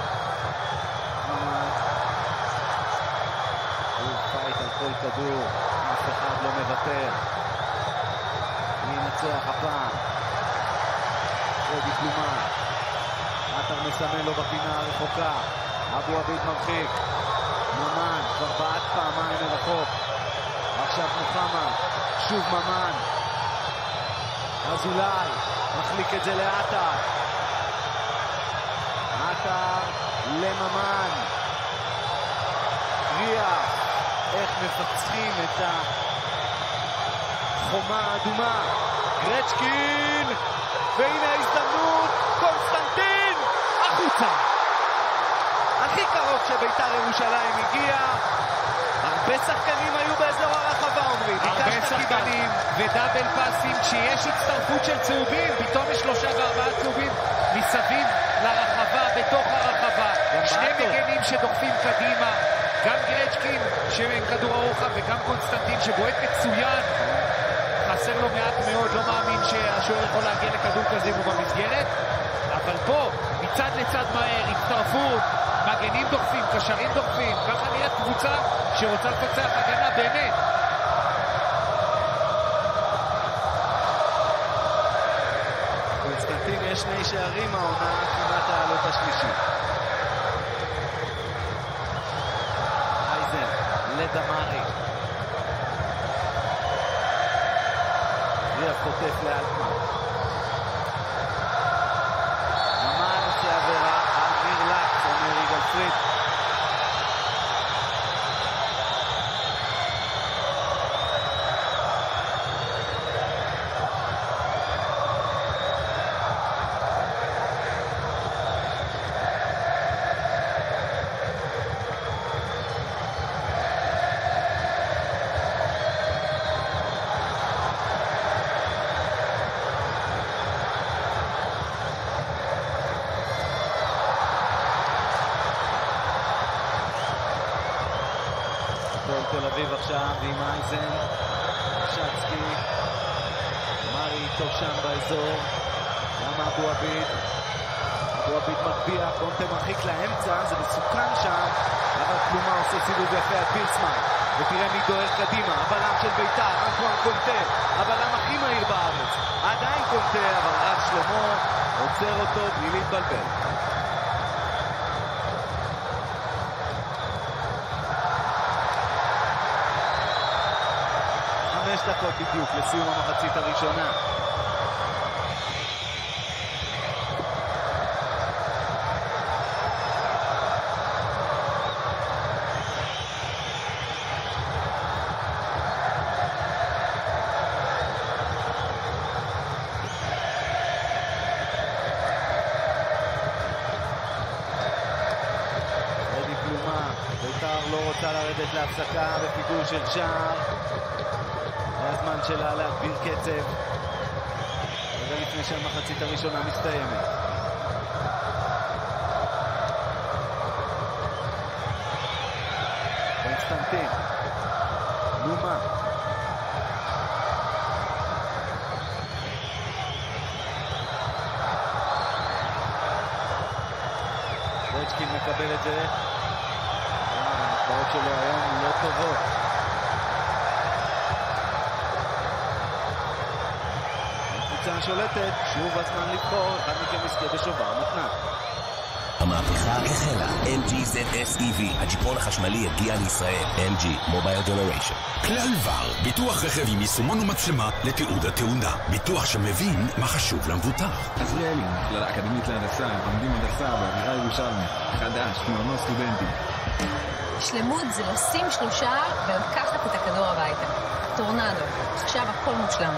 הוא פייט על כל כדור, אף אחד לא מוותר. מי ינצח הפעם? דיפלומה. עטר מסמן לו בפינה הרחוקה. אבו עביד מרחיק. ממן כבר בעט פעמיים מרחוק. עכשיו מוחמד. שוב ממן. אזולאי מחליק את זה לעטר. עטר לממן. ריח. איך מפצחים את החומה האדומה. גרצ'קין. והנה ההזדמנות, קונסטנטין, החוצה. הכי קרוב שבית"ר ירושלים הגיע. הרבה שחקנים היו באזור הרחבה, אומרים. הרבה שחקנים ודאבל פאסים. כשיש הצטרפות של צהובים, פתאום יש שלושה וארבעה צהובים מסביב לרחבה, בתוך הרחבה. שני מגנים שדוחפים קדימה. גם גרצ'קין שעם כדור הרוחב וגם קונסטנטין שבועט מצוין. חסר לו מעט מאוד, לא מאמין שהשוער יכול להגיע לכדור כזה אם הוא במסגרת. אבל פה, מצד לצד מהר, הצטרפות, מגנים דוחפים, קשרים דוחפים. ככה נראית קבוצה שרוצה לפצח הגנה באמת. קונסטנטין יש שני שערים, העונה כמעט העלות השלישית. אייזן, לדמרי. ריאב חוטף לאלטמן. ממן עושה עבירה על ניר לקס, אומר יגאל פריד. תל אביב עכשיו עם אייזן, שצקי, מרי טוב שם באזור, גם אבו עביד, אבו עביד מגביע, קונטה מרחיק לאמצע, זה מסוכן שם, אבל כלומה עושה סיבוב יפה על פירסמן, ותראה מי דוהר קדימה, הבלם של בית"ר, אנטואן קונטה, הבלם הכי מהיר בארץ, עדיין קונטה, אבל רב שלמה עוצר אותו בלי להתבלבל. חמש דקות בדיוק לסיום המחצית הראשונה. רדי כלומה, בית"ר לא רוצה לרדת להפסקה בפיגור של שער. זה הזמן שלה להגביר קצב. רגע לפני שהמחצית הראשונה מסתיימת. קונסטנטין. לומה. גרצ'קין מקבל את זה. ההצבעות שלו היום לא טובות. שולטת, שוב הזמן לבחור, אחד מכם יזכה בשובר מתנה. המהפכה החלה. אם ג'י זד אס אי וי, הג'יפון החשמלי הגיע לישראל. אם ג'י Mobile Generation. כלל ור, ביטוח רכב עם יישומון ומצלמה לתיעוד התאונה. ביטוח שמבין מה חשוב למבוטח. עזריאלי, מכללה אקדמית להנדסה, לומדים הנדסה באווירה ירושלמית. חדש, מעונות סטודנטים. שלמות זה לשים שלושה ולקחת את הכדור הביתה. טורנדו, עכשיו הכל מושלם.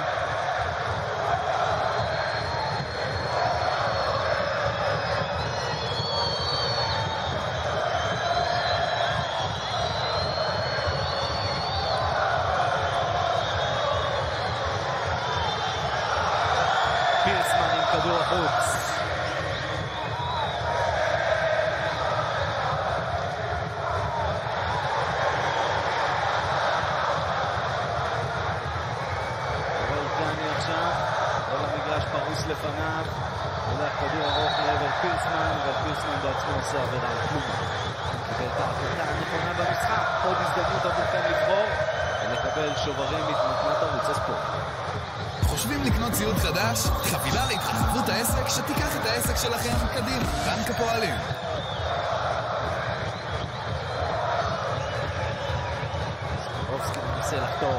פירסמן עם כדור החוץ. דני עכשיו, כל המגרש פרוס לפניו, הולך כדור ארוך לעבר פירסמן, אבל פירסמן בעצמו עושה עבירה על כלומה. ואת ההחלטה הנכונה במשחק, עוד הזדמנות עבורכם לבחור ולקבל שוברים מתנת ערוץ הספורט. חושבים לקנות ציוד חדש? חבילה להתחזקות העסק שתיקח את העסק שלכם קדימה. בנק הפועלים. סקורובסקי מנסה לחתוך.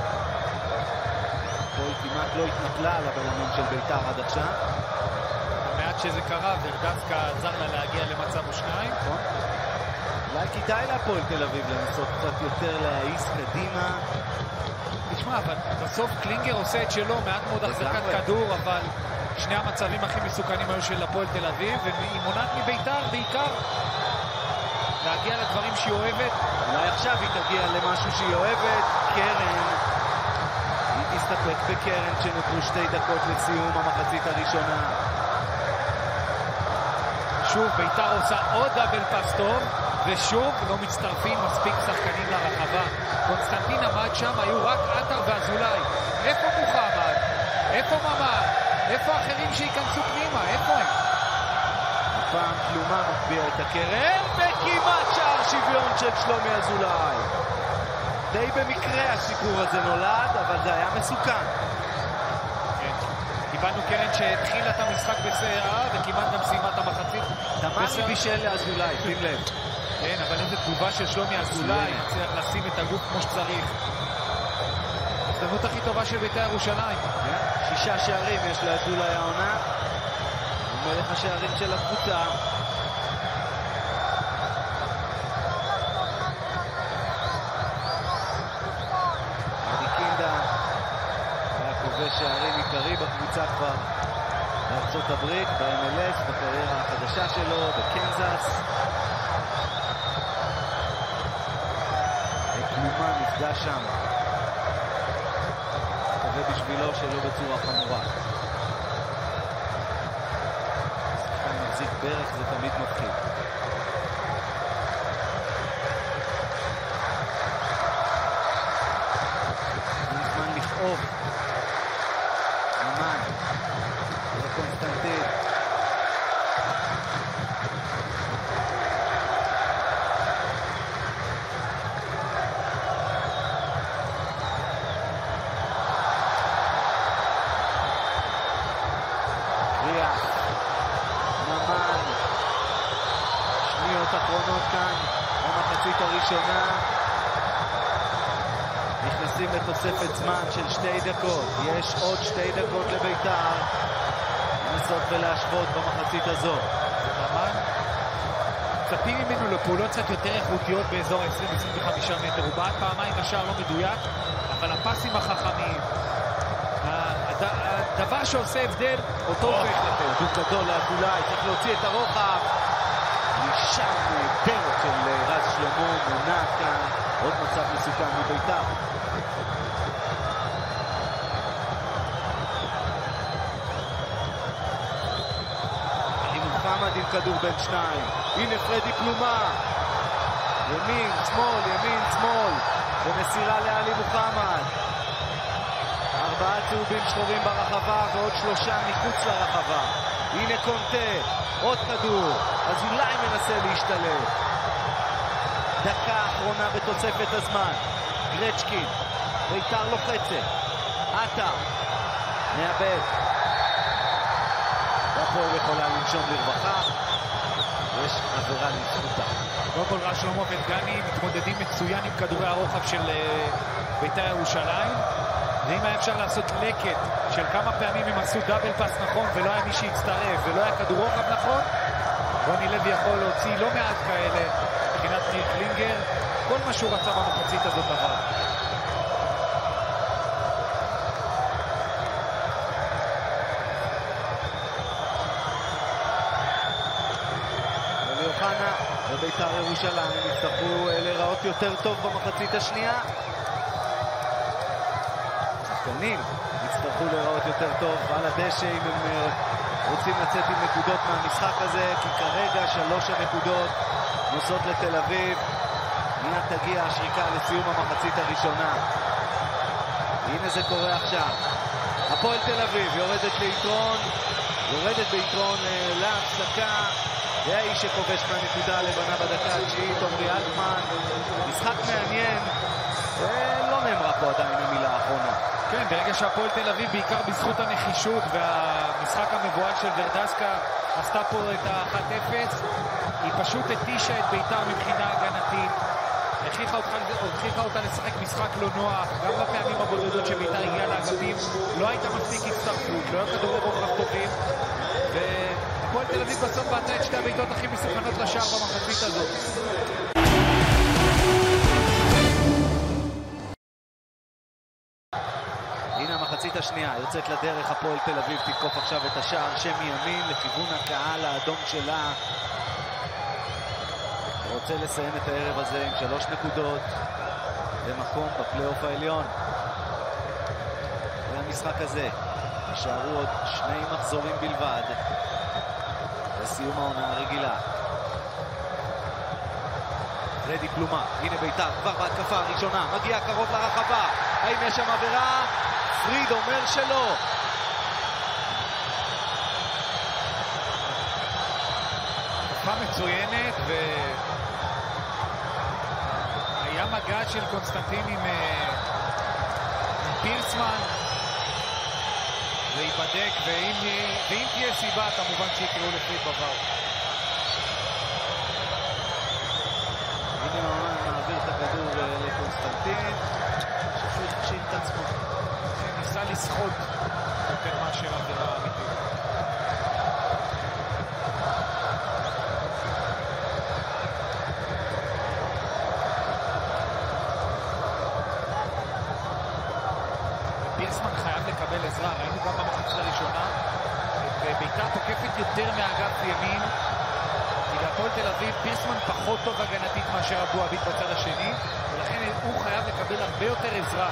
הפועל כמעט לא התנפלה על הבלמים של בית"ר עד עכשיו. מעט שזה קרה, ורדנסקה עזר לה להגיע למצב או שניים. נכון. אולי כדאי להפועל תל אביב לנסות קצת יותר להעיס קדימה. תשמע, אבל בסוף קלינגר עושה את שלו, מעט מאוד החזקת כדור, אבל שני המצבים הכי מסוכנים היו של הפועל תל אביב, והיא מונעת מבית"ר בעיקר להגיע לדברים שהיא אוהבת. אולי עכשיו היא תגיע למשהו שהיא אוהבת. קרן, היא תסתפק בקרן כשנותרו שתי דקות לסיום המחצית הראשונה. שוב ביתר עושה עוד דאבל פס טוב, ושוב לא מצטרפים מספיק שחקנים לרחבה. קונסטנטין עמד שם, היו רק עטר ואזולאי. איפה מוחמד? איפה ממן? איפה האחרים שיכנסו פנימה? איפה הם? הפעם כלומה מטביע את הקרן, וכמעט שער שוויון של שלומי אזולאי. די במקרה הסיפור הזה נולד, אבל זה היה מסוכן. קיבלנו קרן שהתחילה את המשחק בסערה וכמעט גם סיימה את המחצית. תמרי בישל לאזולאי, שים לב. כן, אבל איזה תגובה של שלומי אזולאי, צריך לשים את הגוף כמו שצריך. הזדמנות הכי טובה של בית"ר ירושלים. שישה שערים יש לאזולאי העונה. הוא מלך השערים של הקבוצה. אדיקינדה היה כובש שערים עיקרי בקבוצה כבר בארצות הברית, ב-אם אל אס, בקריירה החדשה שלו, בקנזס. כלומה נפגע שם. מקווה בשבילו שלא בצורה חמורה. שחקן מחזיק ברך זה תמיד מפחיד. זמן לכאוב. ממן. וקונסטנטין. אחרונות כאן במחצית הראשונה. נכנסים לתוספת זמן של שתי דקות. יש עוד שתי דקות לבית"ר לנסות ולהשוות במחצית הזו. ממן מצפים ממנו לפעולות קצת יותר איכותיות באזור עשרים עד עשרים וחמישה מטר. הוא בעט פעמיים לשער לא מדויק, אבל הפסים החכמים, הדבר שעושה הבדל, אותו הופך לתת. דוק גדול לאזולאי, צריך להוציא את הרוחב. שם נהדרת של רז שלמה, מונעת כאן עוד מצב מסוכן מבית"ר. עלי מוחמד עם כדור בין שניים. הנה פרדי כלומה. ימין, שמאל, ימין, שמאל. ומסירה לעלי מוחמד. ארבעה צהובים שחורים ברחבה ועוד שלושה מחוץ לרחבה. הנה קונטה, עוד כדור, אזולאי מנסה להשתלט. דקה אחרונה בתוספת הזמן. גרצ'קין, בית"ר לוחצת. עטר, מאבד. והפועל יכולה לנשום לרווחה. יש עבירה לזכותה. קודם כל רז שלמה ודגני מתמודדים מצוין עם כדורי הרוחב של בית"ר ירושלים. ואם היה אפשר לעשות לקט של כמה פעמים הם עשו דאבל פס נכון ולא היה מי שיצטרף ולא היה כדור רוחב נכון, רוני לוי יכול להוציא לא מעט כאלה מבחינת ניר קלינגר. כל מה שהוא רצה במחצית הזאת עבר. וליוחנה ובית"ר ירושלים יצטרכו להיראות יותר טוב במחצית השנייה. שחקנים יצטרכו להיראות יותר טוב על הדשא אם הם רוצים לצאת עם נקודות מהמשחק הזה, כי כרגע שלוש הנקודות נוסעות לתל אביב. מיד תגיע השריקה לסיום המחצית הראשונה. הנה זה קורה עכשיו. הפועל תל אביב יורדת ליתרון, יורדת ביתרון להפסקה. זה האיש שכובש מהנקודה לבנה בדקה התשיעית, עומרי אלטמן. משחק מעניין, ולא נאמרה פה עדיין המילה האחרונה. כן, ברגע שהפועל תל אביב, בעיקר בזכות הנחישות והמשחק המבועד של ורדסקה, עשתה פה את ה-אחת אפס, היא פשוט התישה את בית"ר מבחינה הגנתית, הכריחה אותה, הכריחה אותה לשחק משחק לא נוח, גם בפעמים הבודדות שבית"ר הגיעה לאגפים, לא הייתה מספיק הצטרפות, לא היה כדורי רוחב טובים, והפועל תל אביב בסוף בעטה את שתי הבעיטות הכי מסוכנות לשער במחצית הזאת. המחצית השנייה יוצאת לדרך, הפועל תל אביב תתקוף עכשיו את השער שמימין לכיוון הקהל האדום שלה. רוצה לסיים את הערב הזה עם שלוש נקודות ומקום בפלייאוף העליון. והמשחק הזה יישארו עוד שני מחזורים בלבד. לסיום העונה הרגילה. רדי פלומה, הנה ביתר, כבר בהתקפה הראשונה, מגיע קרוב לרחבה, האם יש שם עבירה? פריד אומר שלא. התקפה מצוינת, והיה מגע של קונסטנטין עם פירסמן, זה ייבדק, ואם תהיה סיבה כמובן שיקראו לפריד בבר. הנה מעביר את הכדור לקונסטנטין, שפשוט הכשיל את עצמו. ניסה לסחוט יותר מאשר עבירה אמיתית. פירסמן חייב לקבל עזרה, ראינו גם במחצית הראשונה את ביתר תוקפת יותר מהאגף ימין, כי להפועל תל אביב פירסמן פחות טוב הגנתית מאשר אבו עביד בצד השני, ולכן הוא חייב לקבל הרבה יותר עזרה.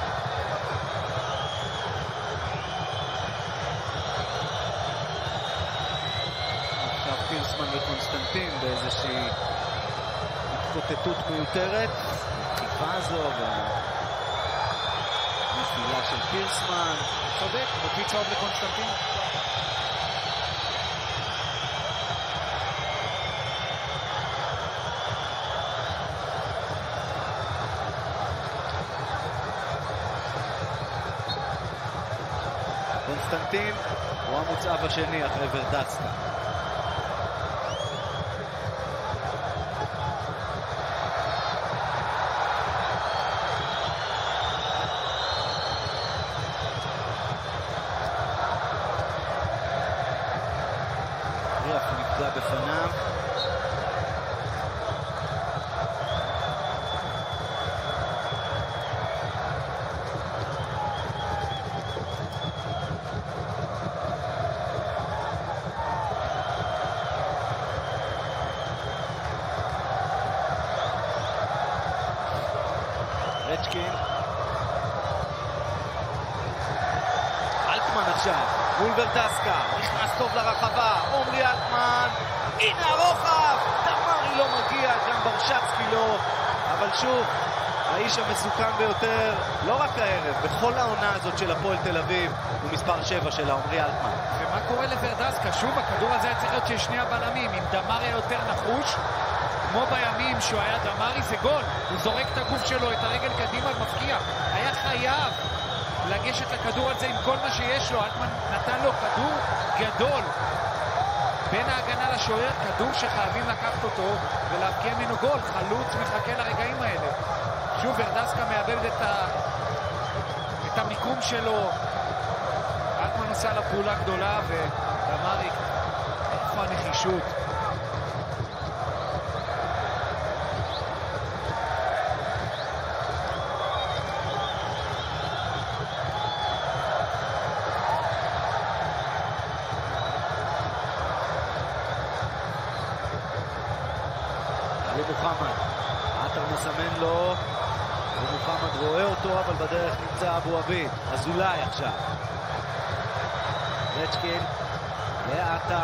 עכשיו פירסמן וקונסטנטין באיזושהי התקוטטות מיותרת, דחיפה הזו ונפילה של פירסמן. צודק, מוציא צהוב לקונסטנטין. קונסטנטין הוא המוצב השני אחרי ורדצקה. ריח נפגע בפניו. רצ'קין. אלטמן עכשיו, מול ורדסקה, נכנס טוב לרחבה, עומרי אלטמן, הנה הרוחב, דמרי לא מגיע, גם ברשצקי לא, אבל שוב, האיש המסוכן ביותר, לא רק הערב, בכל העונה הזאת של הפועל תל אביב, הוא מספר שבע של עומרי אלטמן. ומה קורה לוורדסקה? שוב, הכדור הזה היה צריך להיות של שני הבלמים, אם דמרי היה יותר נחוש, כמו בימים שהוא היה דמרי, זה גול. הוא זורק את הגוף שלו, את הרגל קדימה, מפקיע. היה חייב לגשת לכדור הזה עם כל מה שיש לו. אלטמן נתן לו כדור גדול בין ההגנה לשוער, כדור שחייבים לקחת אותו ולהבקיע ממנו גול. חלוץ מחכה לרגעים האלה. שוב, ורדסקה מאבד את, ה... את המיקום שלו. אלטמן עושה לה פעולה גדולה, ודמרי, איפה הנחישות? מוחמד, עטר מסמן לו ומוחמד רואה אותו, אבל בדרך נמצא אבו עביד. אזולאי עכשיו, רצ'קין לעטר,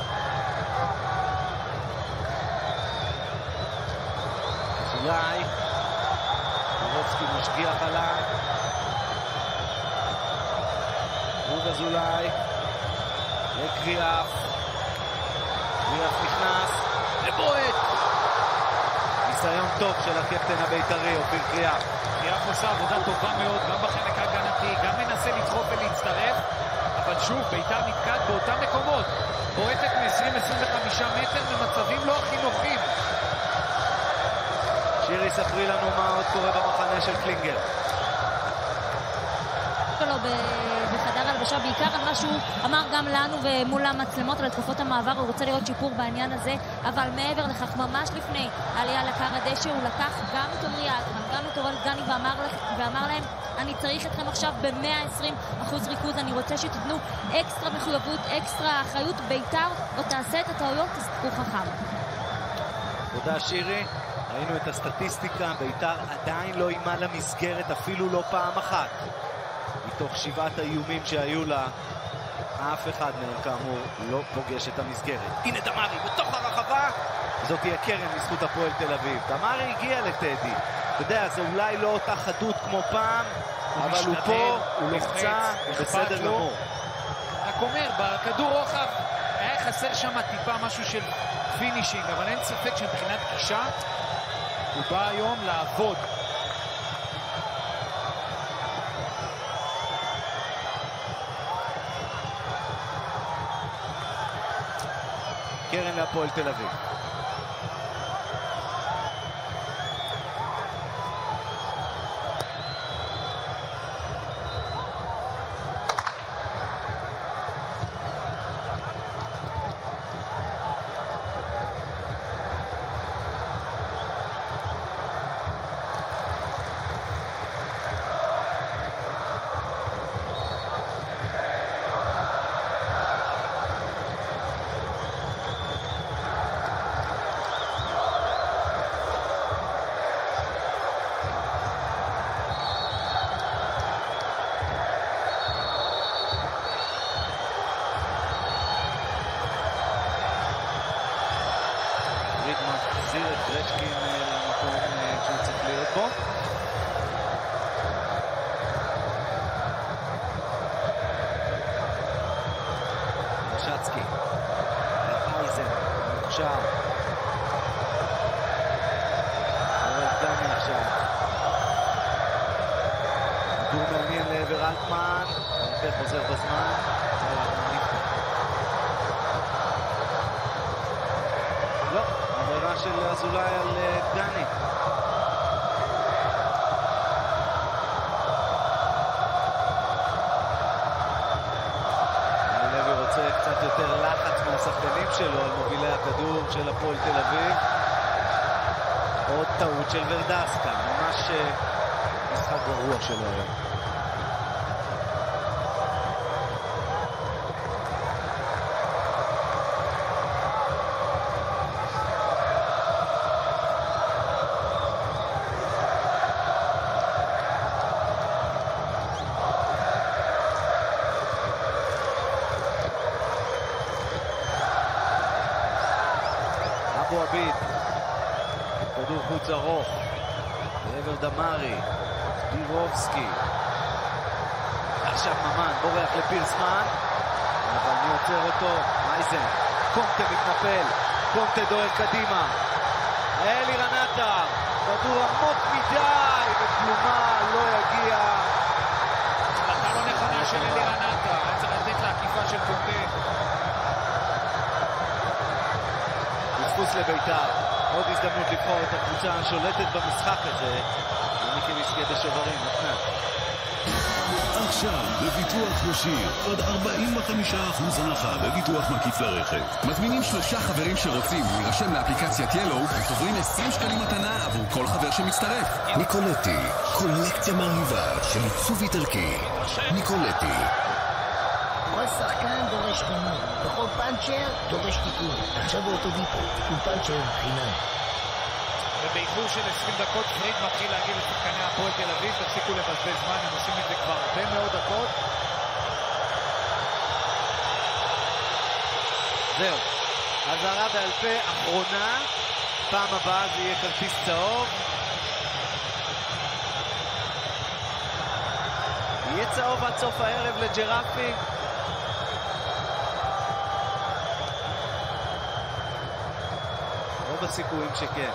אזולאי, ברובסקי משגיח עליו, רוב אזולאי לקריאף, קריאף נכנס לבועט, ניסיון טוב של הקפטן הבית"רי, אופיר קריאף. קריאף עושה עבודה טובה מאוד, גם בחלק ההגנתי, גם מנסה לדחוף ולהצטרף, אבל שוב, בית"ר נתקעת באותם מקומות. בועטת מ-עשרים עד עשרים וחמישה מטר במצבים לא הכי נוחים. שירי, ספרי לנו מה עוד קורה במחנה של קלינגר. בחדר הלבשה, בעיקר על מה שהוא אמר גם לנו ומול המצלמות על התקפות המעבר, הוא רוצה לראות שיפור בעניין הזה, אבל מעבר לכך, ממש לפני העלייה לקר הדשא, הוא לקח גם את עומרי אלטמן, גם את אורל דגני, ואמר, ואמר להם, אני צריך אתכם עכשיו ב-מאה ועשרים אחוז ריכוז, אני רוצה שתתנו אקסטרה מחויבות, אקסטרה אחריות. בית"ר או תעשה את הטעויות, תסתכלו חכם. תודה שירי. ראינו את הסטטיסטיקה, בית"ר עדיין לא אימה למסגרת, אפילו לא פעם אחת מתוך שבעת האיומים שהיו לה אף אחד מהם כאמור לא פוגש את המסגרת. הנה דמרי בתוך הרחבה, זאת תהיה קרן לזכות הפועל תל אביב. דמרי הגיע לטדי, אתה יודע, זה אולי לא אותה חדות כמו פעם, אבל הוא פה, הוא לוחצה, בסדר גמור. רק אומר, בכדור רוחב היה חסר שם טיפה משהו של פינישינג, אבל אין ספק שמבחינת גישה הוא בא היום לעבוד. קרן להפועל תל אביב. שצקי, אייזן, מוכשר. אורל דני עכשיו. כדור מעניין לעבר אלטמן, אלטמן חוזר בזמן. לא, עבירה של אזולאי על דני. קצת יותר לחץ מהשחקנים שלו על מובילי הכדור של הפועל תל אביב. עוד טעות של ורדסקה, ממש משחק גרוע שלו היום. אבו עביד, כדור חוץ ארוך לעבר דמרי, דירובסקי, עכשיו ממן בורח לפירסמן, אבל מי עוצר אותו? אייזן, קונטה מתנפל, קונטה דוהר קדימה, אלירן עטר, כדור עמוק מדי וכלומה לא יגיע. החלטה לא נכונה של אלירן עטר, היה צריך לתת לעקיפה של קונטה. מחוץ לביתר, עוד הזדמנות לבחור את הקבוצה השולטת במשחק הזה. ומיקי מסגד השוברים, מתנת. עכשיו בביטוח ישיר, עוד ארבעים וחמישה אחוז הנחה בביטוח מקיף לרכב. מזמינים שלושה חברים שרוצים להירשם לאפליקציית ילו וצוברים עשרים שקלים מתנה עבור כל חבר שמצטרף. ניקולטי, קולקציה מרהיבה של עיצוב איטלקי. ניקולטי. כל שחקן דורש חינוך, וכל פאנצ'ר דורש תיקון. עכשיו באוטודיפו, תיקון פאנצ'ר חינם. ובאיחור של עשרים דקות פריד מתחיל להגיד לשחקני הפועל תל אביב, תפסיקו לבזבז זמן, הם עושים את זה כבר הרבה מאוד דקות. זהו, אזהרה בעל פה אחרונה, פעם הבאה זה יהיה כרטיס צהוב. יהיה צהוב עד סוף הערב לג'רפי. רוב הסיכויים שכן.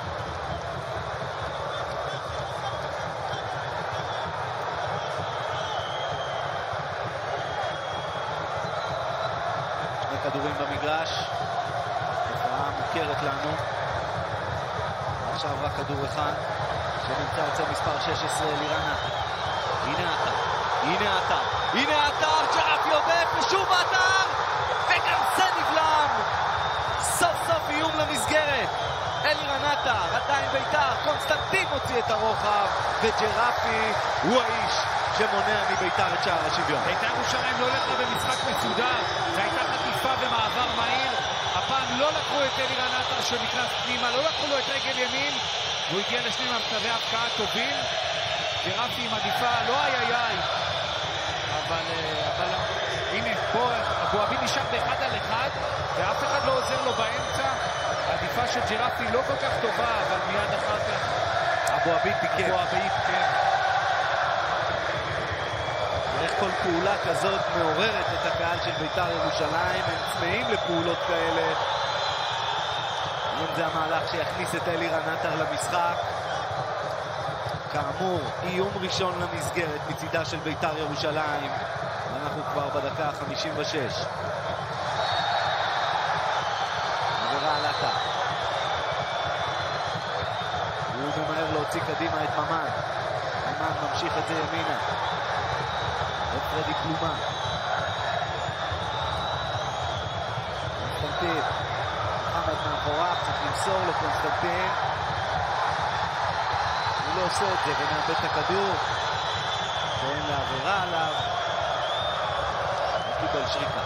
שני כדורים במגרש, תופעה מוכרת לנו. עכשיו רק כדור אחד שנמצא אצל מספר שש עשרה לירן עטר. הנה עטר, הנה עטר, הנה עטר, ג'רפי עודף ושוב עטר, וגם זה נבלם. סוף סוף איום למסגרת. אלירן עטר, עדיין ביתר, קונסטנטין מוציא את הרוחב, וג'רפי הוא האיש שמונע מביתר את שער השוויון. ביתר ירושלים לא הולך לה במשחק מסודר, זה הייתה חטיפה ומעבר מהיר. הפעם לא לקחו את אלירן עטר שנכנס פנימה, לא לקחו לו את רגל ימין, והוא הגיע לשני מצבי הפקעה טובים. ג'רפי עם עדיפה, לא איי איי איי, אבל, אבל הנה פה אבו עביד נשאר באחד על אחד, ואף אחד לא עוזר לו באמצע. העדיפה של ג'ירפי לא כל כך טובה, אבל מיד אחר כך אבו עביד תיקן. אבו עביד, כן. איך כל פעולה כזאת מעוררת את הקהל של בית"ר ירושלים, הם צמאים לפעולות כאלה. אם זה המהלך שיכניס את אלירן עטר למשחק. כאמור, איום ראשון למסגרת מצידה של בית"ר ירושלים. אנחנו כבר בדקה ה-חמישים ושש. עבירה על עטר. הוא ממהר להוציא קדימה את ממן. ממן ממשיך את זה ימינה. את פרדי פלומה. קונסטנטין. מוחמד מאחוריו, צריך למסור לקונסטנטין. הוא לא עושה את זה ומאבד את הכדור. ואין לעבירה עליו. הוא קיבל שריקה.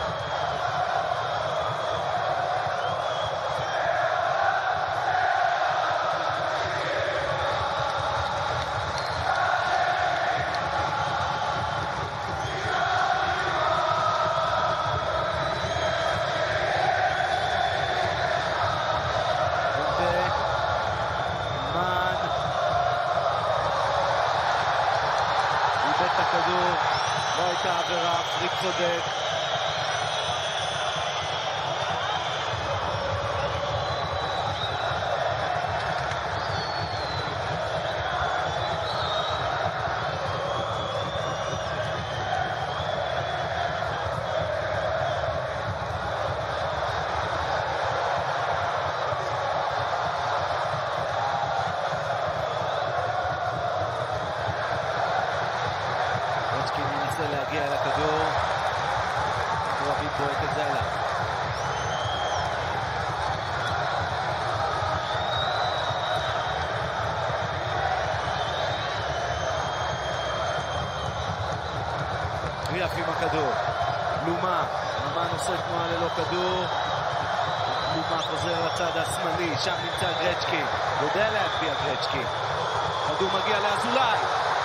לא הייתה עבירה, פריק צודק. להגיע אל הכדור, אבו עביד בועט את זה אליו. קריאף עם הכדור, לומה, ממן עושה תנועה ללא כדור, לומה חוזר לצד השמאלי, שם נמצא גרצ'קין, יודע להגביע גרצ'קין, כדור מגיע לאזולאי,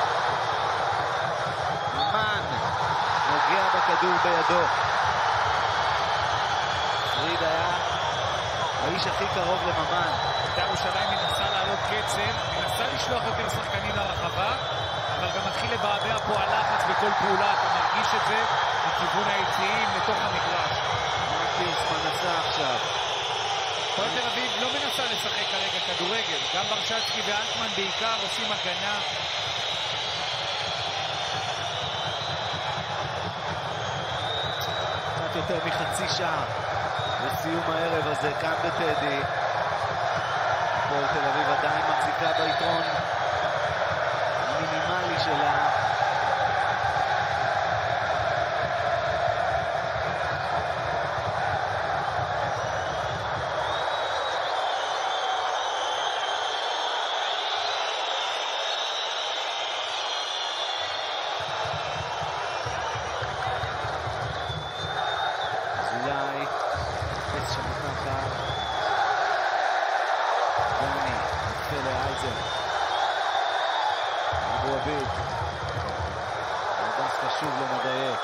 ממן נוגע בכדור בידו. פריד היה האיש הכי קרוב לממן. בית"ר ירושלים מנסה לעלות קצב, מנסה לשלוח יותר שחקנים לרחבה, אבל גם מתחיל לבעבע פה הלחץ בכל פעולה, אתה מרגיש את זה מכיוון היציאים לתוך המגרש. מרקיס מנסה עכשיו. הפועל תל אביב לא מנסה לשחק כרגע כדורגל, גם ברשצקי ואלטמן בעיקר עושים הגנה. קצת יותר מחצי שעה לסיום הערב הזה כאן בטדי. הפועל תל אביב עדיין מחזיקה ביתרון המינימלי שלה. אבו עביד דווקא שוב לא מדייק.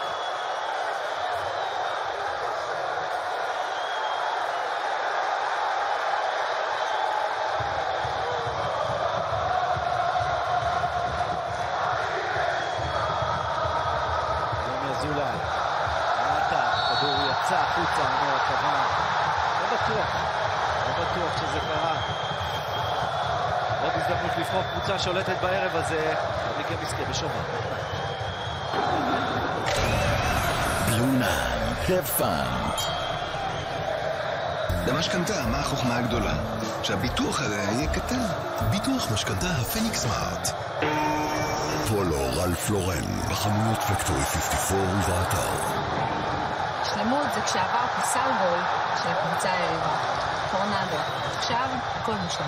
יוני אזולאי עטר, כדור יצא החוצה מהרחבה. לא בטוח לא בטוח שזה קרה. עוד הזדמנות לבחור קבוצה שולטת בערב הזה. אביקה מסכה בשובר. בלונה, have fun. במשכנתה, מה החוכמה הגדולה? שהביטוח עליה יהיה קטן. ביטוח משכנתה הפניקס סמארט. פולו רלף לורן, בחנויות פקטורי חמישים וארבע ובאתר. שלמות זה כשעבר פסל גול של הקבוצה היריבה. טורנדו. עכשיו, הכל מושלם.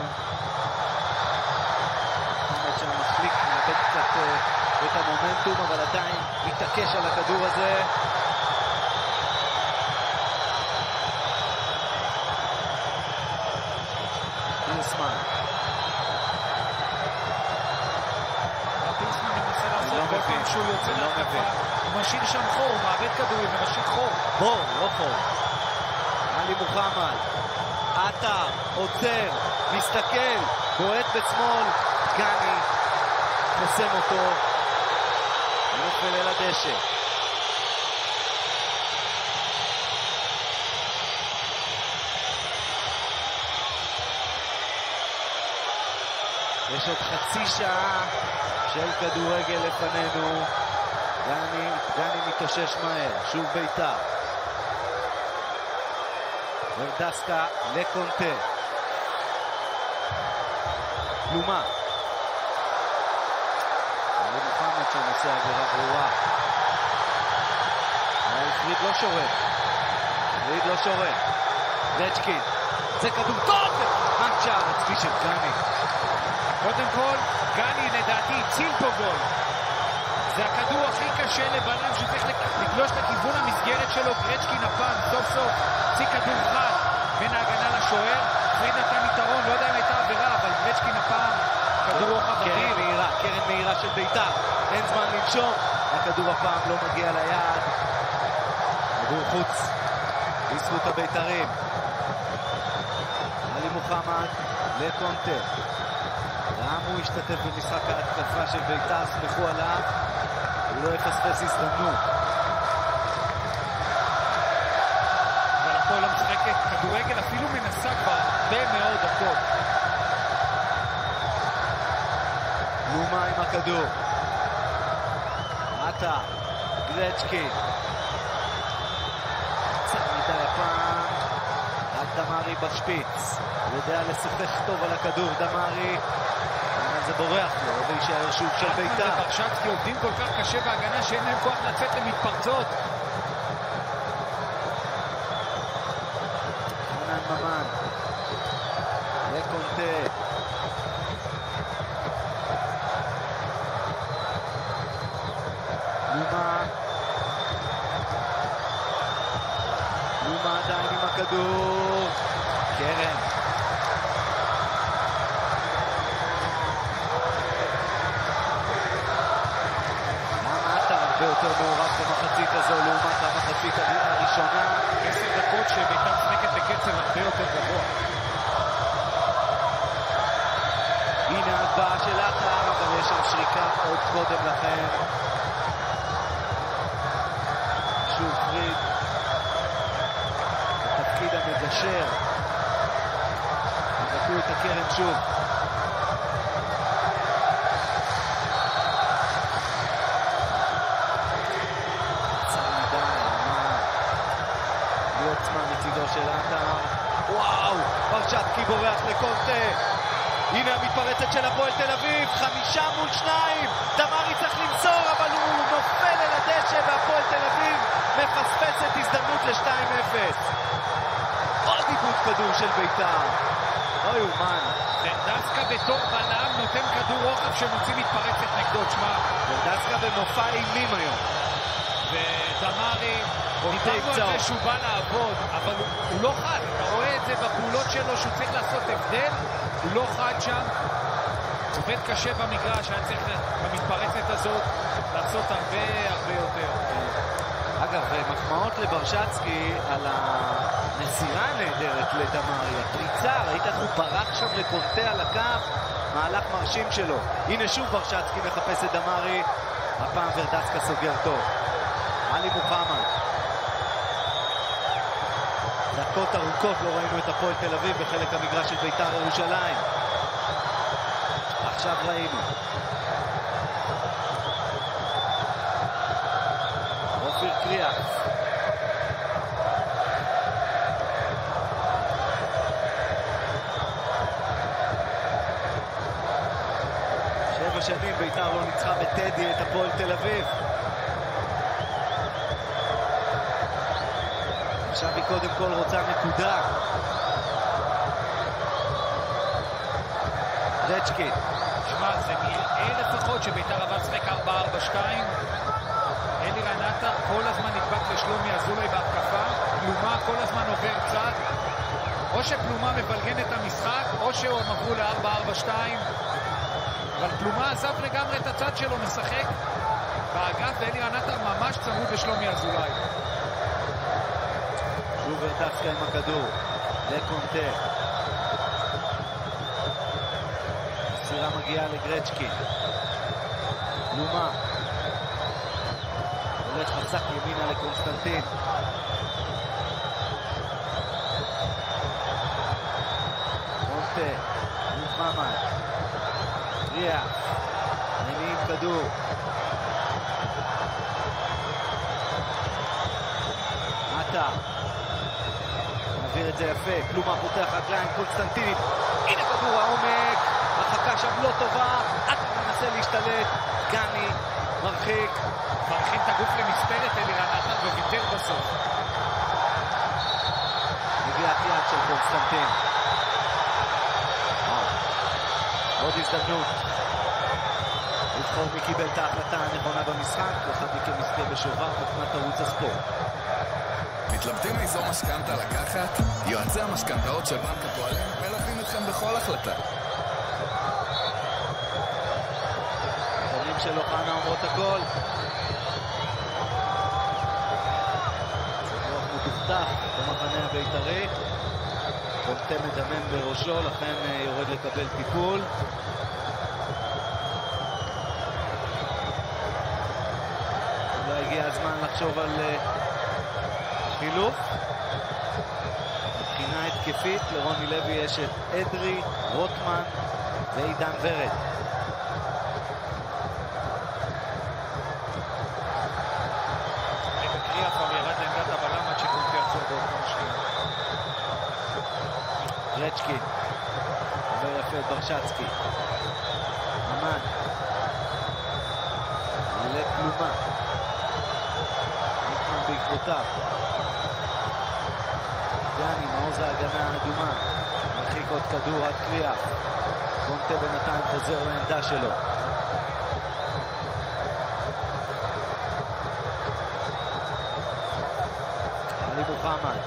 שם מחליק, מאבד קצת את המומנטום, אבל עדיין מתעקש על הכדור הזה. פירסמן. פירסמן מנסה לעשות כל פעם כשהוא יוצא להתקפה, הוא משאיר שם חור, הוא מאבד כדורים ומשאיר חור. בור, לא חור. עלי מוחמד, עטר, עוצר, מסתכל, בועט בשמאל, גני, חוסם אותו, נופל אל הדשא. יש עוד חצי שעה של כדורגל לפנינו. גני, גני מתאושש מהר, שוב בית"ר. ורדסקה לקונטה. פלומה. עלי מוחמד שנושא עבירה ברורה. פריד לא שורד. פריד לא שורד. רצ'קין. זה כדור טוב! רק שער עצמי של גני. קודם כל, גני לדעתי הציל פה גול. זה הכדור הכי קשה לבלם שצריך לגלוש לכיוון המסגרת שלו. גרצ'קין הפעם סוף סוף הוציא כדור חד בין ההגנה לשוער. פריד נתן יתרון, לא יודע אם הייתה עבירה, אבל גרצ'קין הפעם כדור רוחב אדיר. קרן מהירה, קרן מהירה של בית"ר. אין זמן לנשום. הכדור הפעם לא מגיע ליעד. כדור חוץ בזכות הבית"רים. עלי מוחמד לקונטה. גם הוא השתתף במשחק ההתקפה של בית"ר, סמכו עליו, הוא לא יפספס הזדמנות. אבל הפועל לא משחקת כדורגל, אפילו מנסה כבר הרבה מאוד דקות. לומה עם הכדור. עטה, גרצ'קין. קצת מדי הפעם, רק דמרי בשפיץ. יודע לשחק טוב על הכדור, דמרי. זה בורח לו, ויישאר שוב של בית"ר. ברשצקי עובדים כל כך קשה בהגנה שאין להם כוח לצאת למתפרצות. חנן ממן. לקונטה. לומה. לומה עדיין עם הכדור. קרן. הרבה יותר מעורב במחצית הזו לעומת המחצית הראשונה. עשר דקות שבית"ר משחקת בקצב הרבה יותר גבוה. הנה ההגבהה של עטר, אבל יש שם שריקה עוד קודם לכן. שוב פריד בתפקיד המגשר. נבטאו את הקרן שוב. מצידו של עטר. וואו, ברשצקי בורח לקונטה. הנה המתפרצת של הפועל תל אביב, חמישה מול שניים. דמרי צריך למסור, אבל הוא נופל אל הדשא, והפועל תל אביב מפספסת הזדמנות ל-שתיים אפס. עוד איבוד כדור של בית"ר. לא יאומן. ורדסקה בתור בלם נותן כדור רוחב שמוציא מתפרצת נגדו. תשמע, ורדסקה במופע אימים היום. ודמרי דיברנו על זה שהוא בא לעבוד, אבל הוא, הוא לא חד. אתה רואה את זה בפעולות שלו שהוא צריך לעשות הבדל, הוא לא חד שם. עובד קשה במגרש, היה צריך במתפרצת הזאת לעשות הרבה הרבה יותר. אגב, מחמאות לברשצקי על המסירה הנהדרת לדמרי, הפריצה, ראית איך הוא ברח שם לקונטה על הקו, מהלך מרשים שלו. הנה שוב ברשצקי מחפש את דמרי, הפעם ורדסקה סוגר טוב. עלי מוחמד. דקות ארוכות לא ראינו את הפועל תל אביב בחלק המגרש של בית"ר ירושלים. עכשיו ראינו. אופיר קריאף. שבע שנים בית"ר לא ניצחה בטדי את הפועל תל אביב. עכשיו היא קודם כל רוצה נקודה. רצ'קין. שמע, זה נראה לפחות שבית"ר עבר שחק ארבע ארבע שתיים. אלירן עטר כל הזמן נדבק לשלומי אזולאי בהתקפה. פלומה כל הזמן עובר צד. או שפלומה מבלגן את המשחק, או שהם עברו ל-ארבע ארבע שתיים. אבל פלומה עזב לגמרי את הצד שלו, משחק באגף, ואלירן עטר ממש צמוד לשלומי אזולאי. שוב ורדסקה עם הכדור, לקונטה. הסירה מגיעה לגרצ'קין. לומה. הולך חזק ימינה לקונסטנטין. מונטה, מוחמד. ריח. מניעים כדור. עטר. מעביר את זה יפה. פלומה פותח רגליים, קונסטנטין. הנה כדור העומק. הרחקה שם לא טובה. עטר מנסה להשתלט. גני. מרחיק. מרחיק את הגוף למספרת אלירן עטר וויתר בסוף. נגיעת יד של קונסטנטין. עוד הזדמנות. לבחור מי קיבל את ההחלטה הנכונה במשחק. אחד מכם יזכה בשובר מבחינת ערוץ הספורט. מתלבטים איזו משכנתה לקחת? יועצי המשכנתאות של בנק הפועלים מלווים אתכם בכל החלטה. הדברים של אוחנה אומרות הכל. רוח מדוכדך במחנה הבית"רי. קונטה מדמם בראשו, לכן יורד לקבל טיפול. אולי הגיע הזמן לחשוב על חילוף. מבחינה התקפית לרוני לוי יש את אדרי, רוטמן ועידן ורד. רגע קריאה כבר ירד לעמדת הבלם עד שקונטה יחזור בעוד כמה שניות. גרצ'קין עובר יפה את ברשצקי. אמן לפלומה. רוטמן בעקבותיו. גני, מעוז ההגנה האדומה. מרחיק עוד כדור עד קריאה. קונטה בינתיים חוזר לעמדה שלו. עלי מוחמד.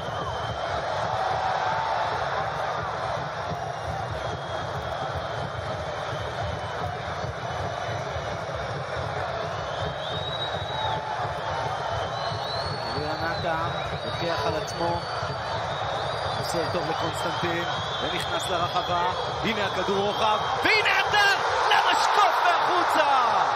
לוקח על עצמו, עושה טוב לקונסטנטין ונכנס לרחבה. הנה הכדור רוחב והנה עטר למשקוף והחוצה.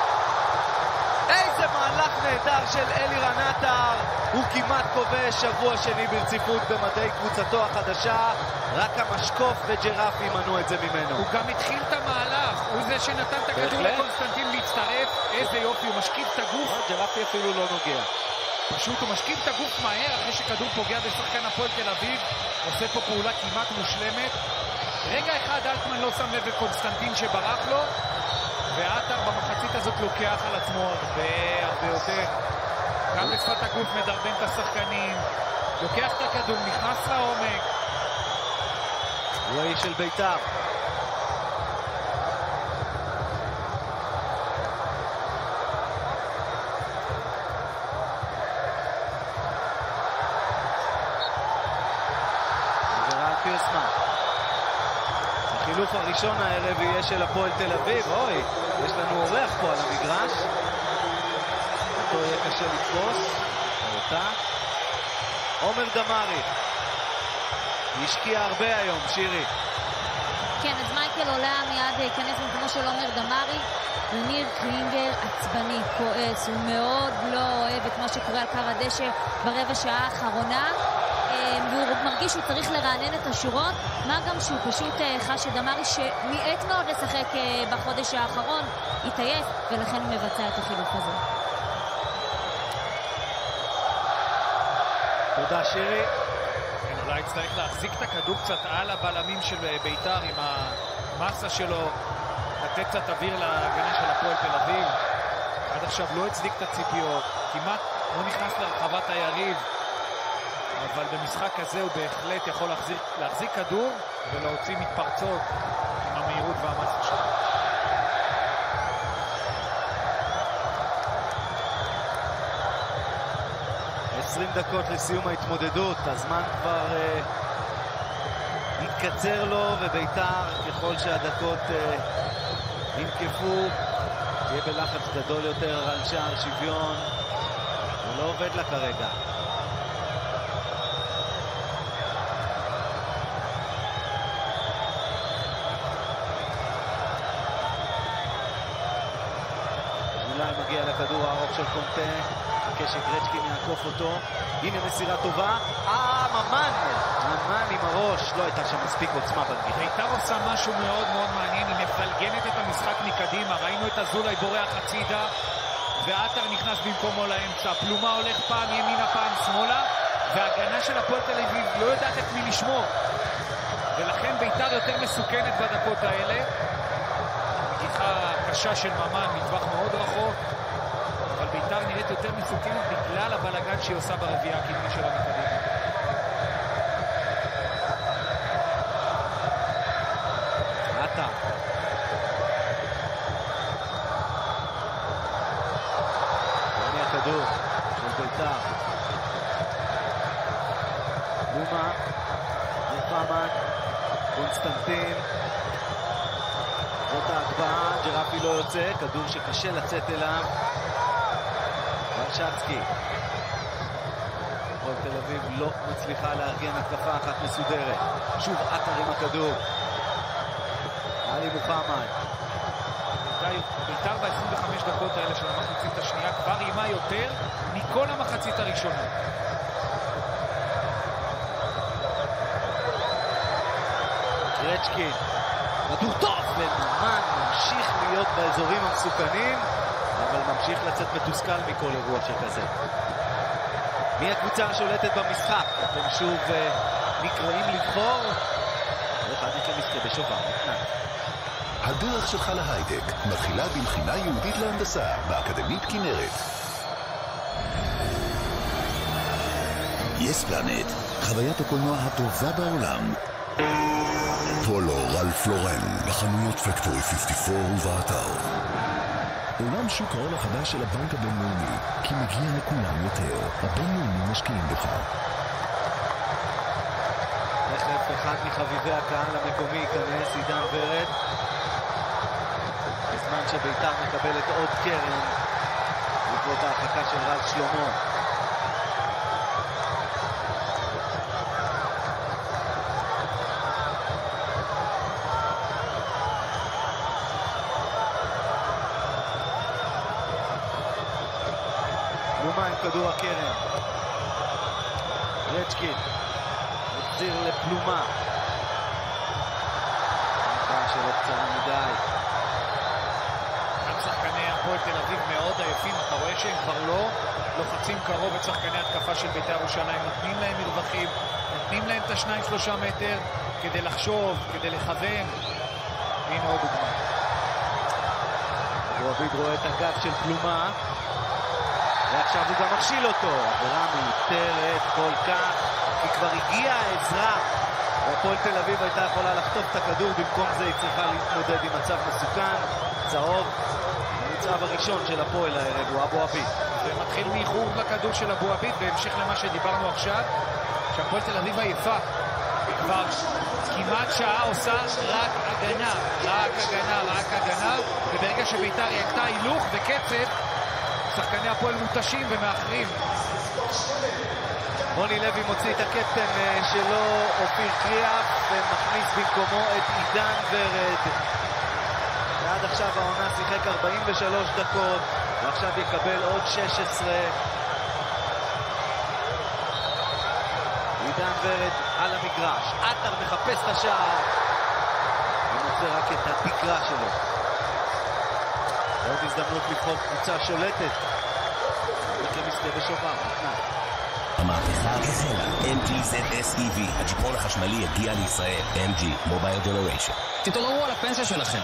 איזה מהלך נהדר של אלירן עטר. הוא כמעט כובש שבוע שני ברציפות במדי קבוצתו החדשה. רק המשקוף וג'רפי מנעו את זה ממנו. הוא גם התחיל את המהלך, הוא זה שנתן את הכדור לקונסטנטין להצטרף. איזה יופי, הוא משקיף את הגוף. ג'רפי אפילו לא נוגע. פשוט הוא משקיף את הגוף מהר אחרי שכדור פוגע בשחקן הפועל תל אביב. עושה פה פעולה כמעט מושלמת. רגע אחד אלטמן לא שם לב לקונסטנטין שברח לו, ועטר במחצית הזאת לוקח על עצמו הרבה הרבה יותר. גם בשפת הגוף מדרבן את השחקנים, לוקח את הכדור, נכנס לעומק. הוא האיש של בית"ר. החילוף הראשון הערב יהיה של הפועל תל אביב. אוי, יש לנו אורח פה על המגרש. אותו יהיה קשה לתפוס. אותה. עומר דמרי. השקיע הרבה היום, שירי. כן, אז מייקל עולה מיד ייכנס במקומו של עומר דמרי. וניר קלינגר עצבני, כועס. הוא מאוד לא אוהב את מה שקורה על קו הדשא ברבע שעה האחרונה. והוא מרגיש שהוא צריך לרענן את השורות, מה גם שהוא פשוט חש שדמרי שמיעט מאוד לשחק בחודש האחרון, התעייף, ולכן הוא מבצע את החילוף הזה. תודה שירי. אולי צריך להחזיק את הכדור קצת על הבלמים של בית"ר עם המסה שלו, לתת קצת אוויר להגנה של הפועל תל אביב. עד עכשיו לא הצדיק את הציפיות, כמעט לא נכנס לרחבת היריב, אבל במשחק הזה הוא בהחלט יכול להחזיק, להחזיק כדור ולהוציא מתפרצות עם המהירות והמסה שלו. עשרים דקות לסיום ההתמודדות, הזמן כבר uh, התקצר לו, ובית"ר ככל שהדקות uh, ינקפו תהיה בלחץ גדול יותר על שער שוויון. הוא לא עובד לה כרגע. אולי מגיע לכדור הארוך של קונטה. חכה שגרצ'קין יעקוף אותו. הנה מסירה טובה. אה, ממן! ממן עם הראש. לא הייתה שם מספיק עוצמה בנגיחה. בית"ר עושה משהו מאוד מאוד מעניין. היא מפלגנת את המשחק מקדימה. ראינו את אזולאי בורח הצידה, ועטר נכנס במקומו לאמצע. פלומה הולך פעם ימינה פעם שמאלה, וההגנה של הפועל תל אביב לא יודעת את מי לשמור. ולכן בית"ר יותר מסוכנת בדקות האלה. נגיחה קשה של ממן מטווח מאוד רחוק. אבל בית"ר נראית יותר מסוכנת בגלל הבלגן שהיא עושה ברביעה הקדמית שלה מקדימה. עטר. הנה הכדור של בית"ר. לומה, מוחמד, קונסטנטין. זאת ההגבהה, ג'רפי לא יוצא, כדור שקשה לצאת אליו. ורשצקי. הפועל תל אביב לא מצליחה לארגן התקפה אחת מסודרת. שוב עטר עם הכדור. עלי מוחמד. בית"ר ב-עשרים וחמש דקות האלה של המחצית השנייה כבר אימה יותר מכל המחצית הראשונה. גרצ'קין. כדור טוב! וממן ממשיך להיות באזורים המסוכנים, אבל ממשיך לצאת מתוסכל מכל אירוע שכזה. מי הקבוצה השולטת במשחק? אתם שוב uh, נקראים לבחור. אחד מכם יזכה בשובר. הדרך שלך להייטק מתחילה במכינה יהודית להנדסה באקדמית כנרת. יס פלנט, חוויית הקולנוע הטובה בעולם. פולו רלף לורן, בחנויות פקטורי חמישים וארבע ובאתר. עולם שוק ההון החדש של הבנק הבינלאומי, כי מגיע לכולם יותר. הבינלאומי משקיעים בך. תכף אחד מחביבי הקהל המקומי ייכנס, עידן ורד. בזמן שבית"ר מקבלת עוד קרן בעקבות ההרחקה של רז שלמה. כדור הקרן. גרצ'קין מחזיר לפלומה. נקרא שלא קצרה מדי. גם שחקני הפועל תל אביב מאוד עייפים. אתה רואה שהם כבר לא לוחצים קרוב את שחקני התקפה של בית"ר ירושלים. נותנים להם מרווחים, נותנים להם את השניים שלושה מטר כדי לחשוב, כדי לכוון. הנה עוד דוגמה. רביד רואה את הגב של פלומה. ועכשיו הוא גם מכשיל אותו. עבירה מיותרת כל כך, כי כבר הגיעה העזרה. והפועל תל אביב הייתה יכולה לחטוף את הכדור, במקום זה היא צריכה להתמודד עם מצב מסוכן. צהוב. המצב הראשון של הפועל הערב הוא אבו עביד. זה מתחיל מאיחור לכדור של אבו עביד, בהמשך למה שדיברנו עכשיו, שהפועל תל אביב עייפה. כבר כמעט שעה עושה רק הגנה, רק הגנה, רק הגנה, וברגע שבית"ר יקטה הילוך וקצב, שחקני הפועל מותשים ומאחרים. רוני לוי מוציא את הקפטן שלו, אופיר קריאף, ומכניס במקומו את עידן ורד. ועד עכשיו העונה שיחק ארבעים ושלוש דקות, ועכשיו יקבל עוד שש עשרה. עידן ורד על המגרש. עטר מחפש את השער. ומוצא רק את התקרה שלו. עוד הזדמנות לבחור קבוצה שולטת. וכם יזכה בשובר. המהפכה החלה. אם ג'י זד אס אי וי, הג'יפון החשמלי יגיע לישראל. אם ג'י Mobile Generation. תתעוררו על הפנסיה שלכם.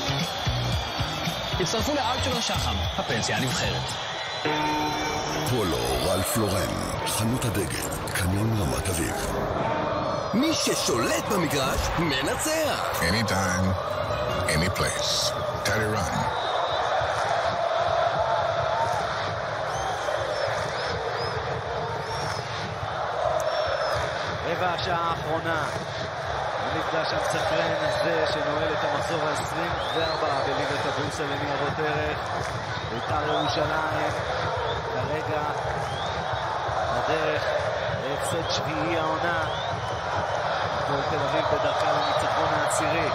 הצטרפו לאלטשולר שחם, הפנסיה הנבחרת. פולו רלף לורן, חנות הדגל, קניון רמת אביב. מי ששולט במגרש מנצח. Anytime, any place. Teddy Run. רבע השעה האחרונה. המפגש המסקרן הזה שנועל את המחזור ה-עשרים וארבע בליגת הבורסה לניירות ערך. בית"ר ירושלים כרגע בדרך להפסד שביעי העונה. הפועל תל אביב בדרכה לניצחון העשירי.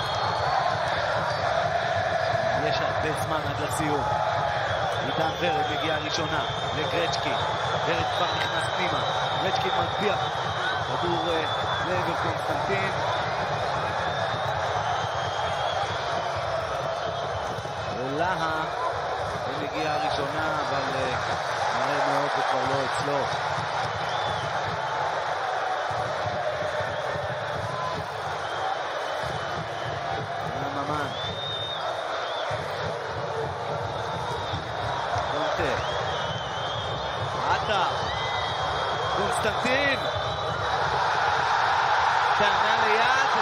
יש הרבה זמן עד לסיום. עידן ורד מגיעה ראשונה לגרצ'קי. ורד כבר נכנס פנימה. גרצ'קי מגביה כדור לעבר קונסטנטין. ולהה מגיעה ראשונה, אבל מהר מאוד זה כבר לא אצלו. ממן קונטה עטה קונסטנטין טענה ליד.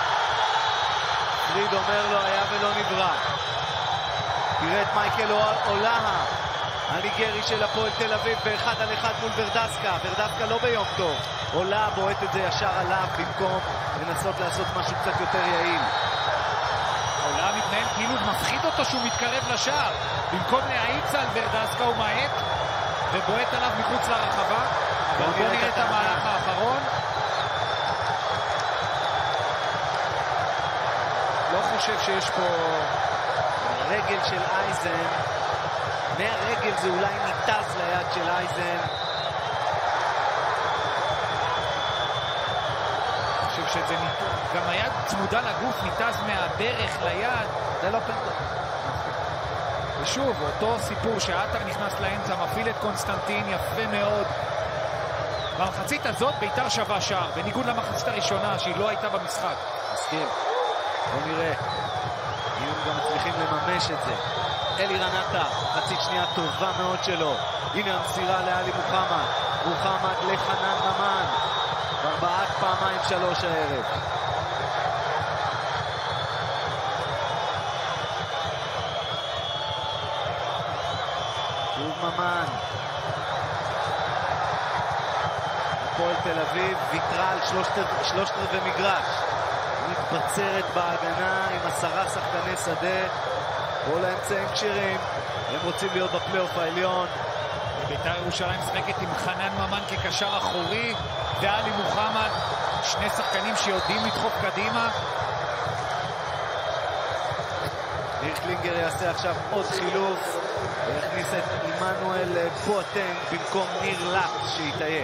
פריד אומר לו היה ולא נברא. תראה את מייקל אולהה הניגרי של הפועל תל אביב באחד על אחד מול ורדסקה. ורדסקה לא ביום טוב. אולהה בועט את זה ישר עליו במקום לנסות לעשות משהו קצת יותר יעיל. אולהה מתנהל כאילו מפחיד אותו שהוא מתקרב לשער. במקום להאיץ על ורדסקה הוא מעט ובועט עליו מחוץ לרחבה. אבל בוא נראה את המהלך האחרון. לא חושב שיש פה רגל של אייזן. מהרגל זה אולי ניתז ליד של אייזן. אני חושב שזה ניתז. גם היד צמודה לגוף, ניתז מהברך ליד. זה לא פנדל. ושוב, אותו סיפור שעטר נכנס לאמצע, מפעיל את קונסטנטין יפה מאוד. במחצית הזאת בית"ר שווה שער, בניגוד למחצית הראשונה שהיא לא הייתה במשחק. מסכים. בוא נראה אם הם גם מצליחים לממש את זה. אלירן עטר, מחצית שנייה טובה מאוד שלו. הנה המסירה לאלי מוחמד. מוחמד לחנן ממן. ארבעת פעמיים שלוש הערב. שוב ממן. הפועל תל אביב ויתרה על שלושת רבעי מגרש. מתבצרת בהגנה עם עשרה שחקני שדה. כל האמצעים כשירים. הם רוצים להיות בפלייאוף העליון. בית"ר ירושלים משחקת עם חנן ממן כקשר אחורי ואלי מוחמד, שני שחקנים שיודעים לדחוף קדימה. ניר קלינגר יעשה עכשיו עוד חילוף ויכניס את עמנואל בואטנג במקום ניר לקס שהתעייף.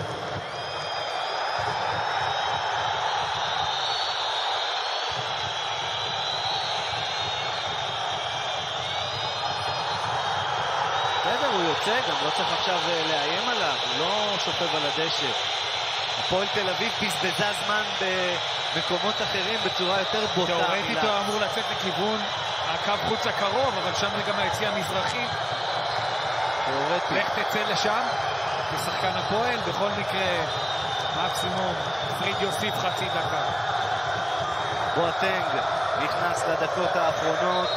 בסדר, הוא יוצא, גם לא צריך עכשיו לאיים עליו, הוא לא שוכב על הדשא. הפועל תל אביב בזבזה זמן במקומות אחרים בצורה יותר בוטה. תאורטית הוא אמור לצאת לכיוון הקו חוץ הקרוב, אבל שם זה גם היציאה המזרחי. תאורטית. לך תצא לשם, כשחקן הפועל, בכל מקרה מקסימום פריד יוסיף חצי דקה. בואטנג נכנס לדקות האחרונות.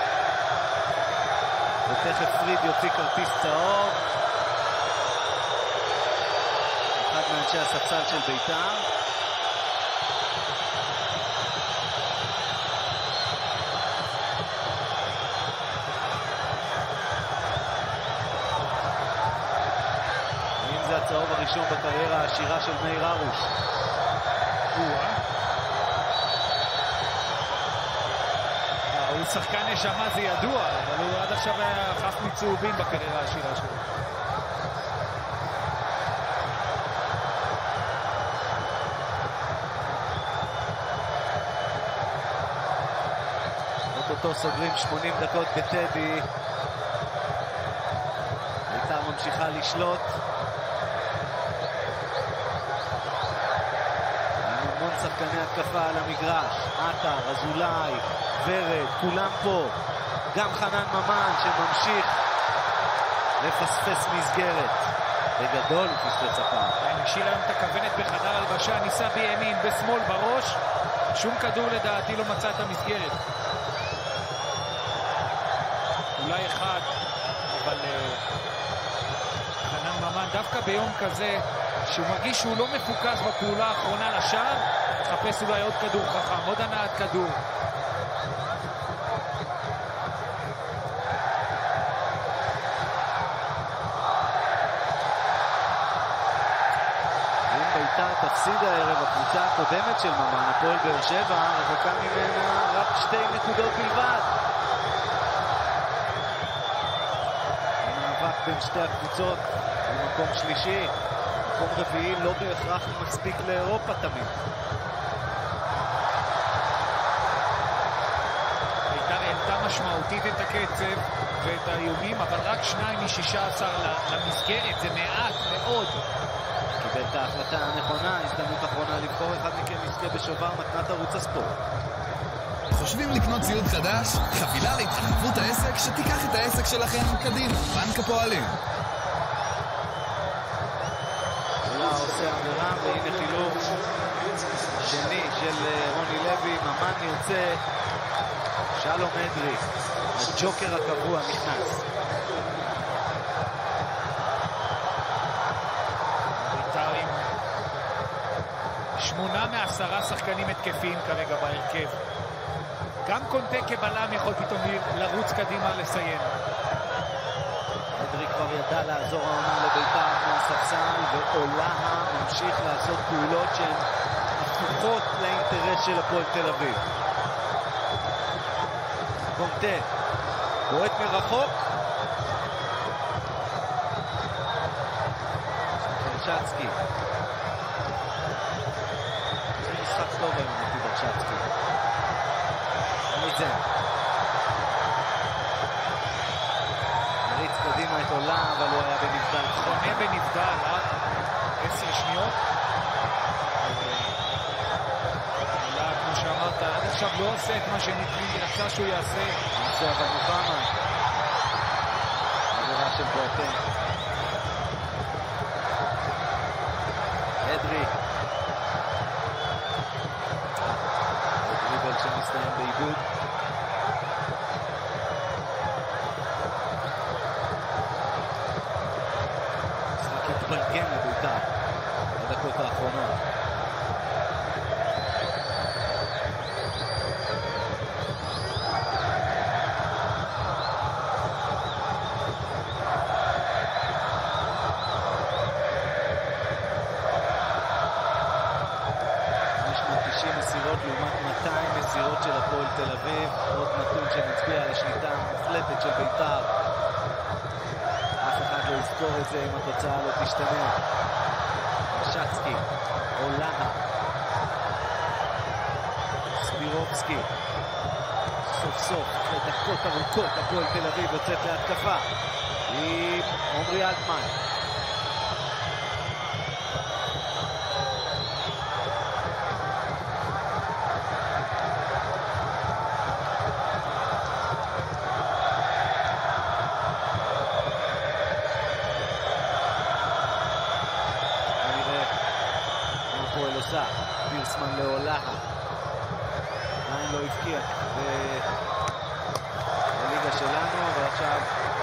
ותכף פריד יוציא כרטיס צהוב. אחד מאנשי הספסל של בית"ר. האם זה הצהוב הראשון בקריירה העשירה של מאיר ארוש? הוא שחקן נשמה, זה ידוע, אבל הוא עד עכשיו היה חף מצהובים בקריירה העשירה שלו. אותו סוגרים שמונים דקות בטדי. בית"ר ממשיכה לשלוט. המון שחקני התקפה על המגרש. עטר, אזולאי, ורד, כולם פה. גם חנן ממן שממשיך לפספס מסגרת. בגדול הוא פספס הפעם. השאיר היום את הכוונת בחדר הלבשה, ניסה בימין, בשמאל, בראש. שום כדור לדעתי לא מצא את המסגרת. אולי אחד, אבל uh, חנן ממן דווקא ביום כזה שהוא מרגיש שהוא לא מפוקס בפעולה האחרונה לשער, חפש אולי עוד כדור חכם, עוד הנעת כדור. תפסיד הערב, הקבוצה הקודמת של ממן, הפועל באר שבע, רחוקה ממנה רק שתי נקודות בלבד. המאבק בין שתי הקבוצות במקום שלישי, מקום רביעי לא בהכרח מספיק לאירופה תמיד. בית"ר העלתה משמעותית את הקצב ואת האיומים, אבל רק שניים משישה עשר למסגרת, זה מעט מאוד. קיבל את ההחלטה הנכונה, הזדמנות אחרונה לבחור אחד מכם יזכה בשובר מתנת ערוץ הספורט. חושבים לקנות ציוד חדש? חבילה להתרחבות העסק שתיקח את העסק שלכם קדימה. בנק הפועלים. עולה עושה עבירה, והנה חילוף שני של רוני לוי. ממן יוצא, שלום אדרי, הג'וקר הקבוע נכנס. שמונה מעשרה שחקנים התקפיים כרגע בהרכב. גם קונטה כבלם יכול פתאום לרוץ קדימה לסיים. אדרי כבר ידע לעזור העונה לבית"ר מהספסל, ואולהה ממשיך לעשות פעולות שהן הפוכות לאינטרס של הפועל תל אביב. קונטה בועט מרחוק, ברשצקי. משחק טוב היום נתיב ברשצקי. ניצן מריץ קדימה את עולה, אבל הוא היה בנבדל. חונה בנבדל, רק עשר שניות. עולה, כמו שאמרת, עד עכשיו לא עושה את מה שנתני רצה שהוא יעשה. עושה אבל מוחמד. עבירה של בועטן. אדרי. דריבל שמסתיים בעיבוד. משחק התבלגן לבית"ר בדקות האחרונות. מסירות לעומת מאתיים מסירות של הפועל תל אביב, עוד נתון שמצביע על השליטה המוחלטת של בית"ר. אף אחד לא יזכור את זה אם התוצאה לא תשתנה. ברשצקי, אולהה, ספירובסקי, סוף סוף אחרי דקות ארוכות הפועל תל אביב יוצאת להתקפה עם עומרי אלטמן. פירסמן לעולהה, עדיין לא הבקיע בליגה שלנו, אבל עכשיו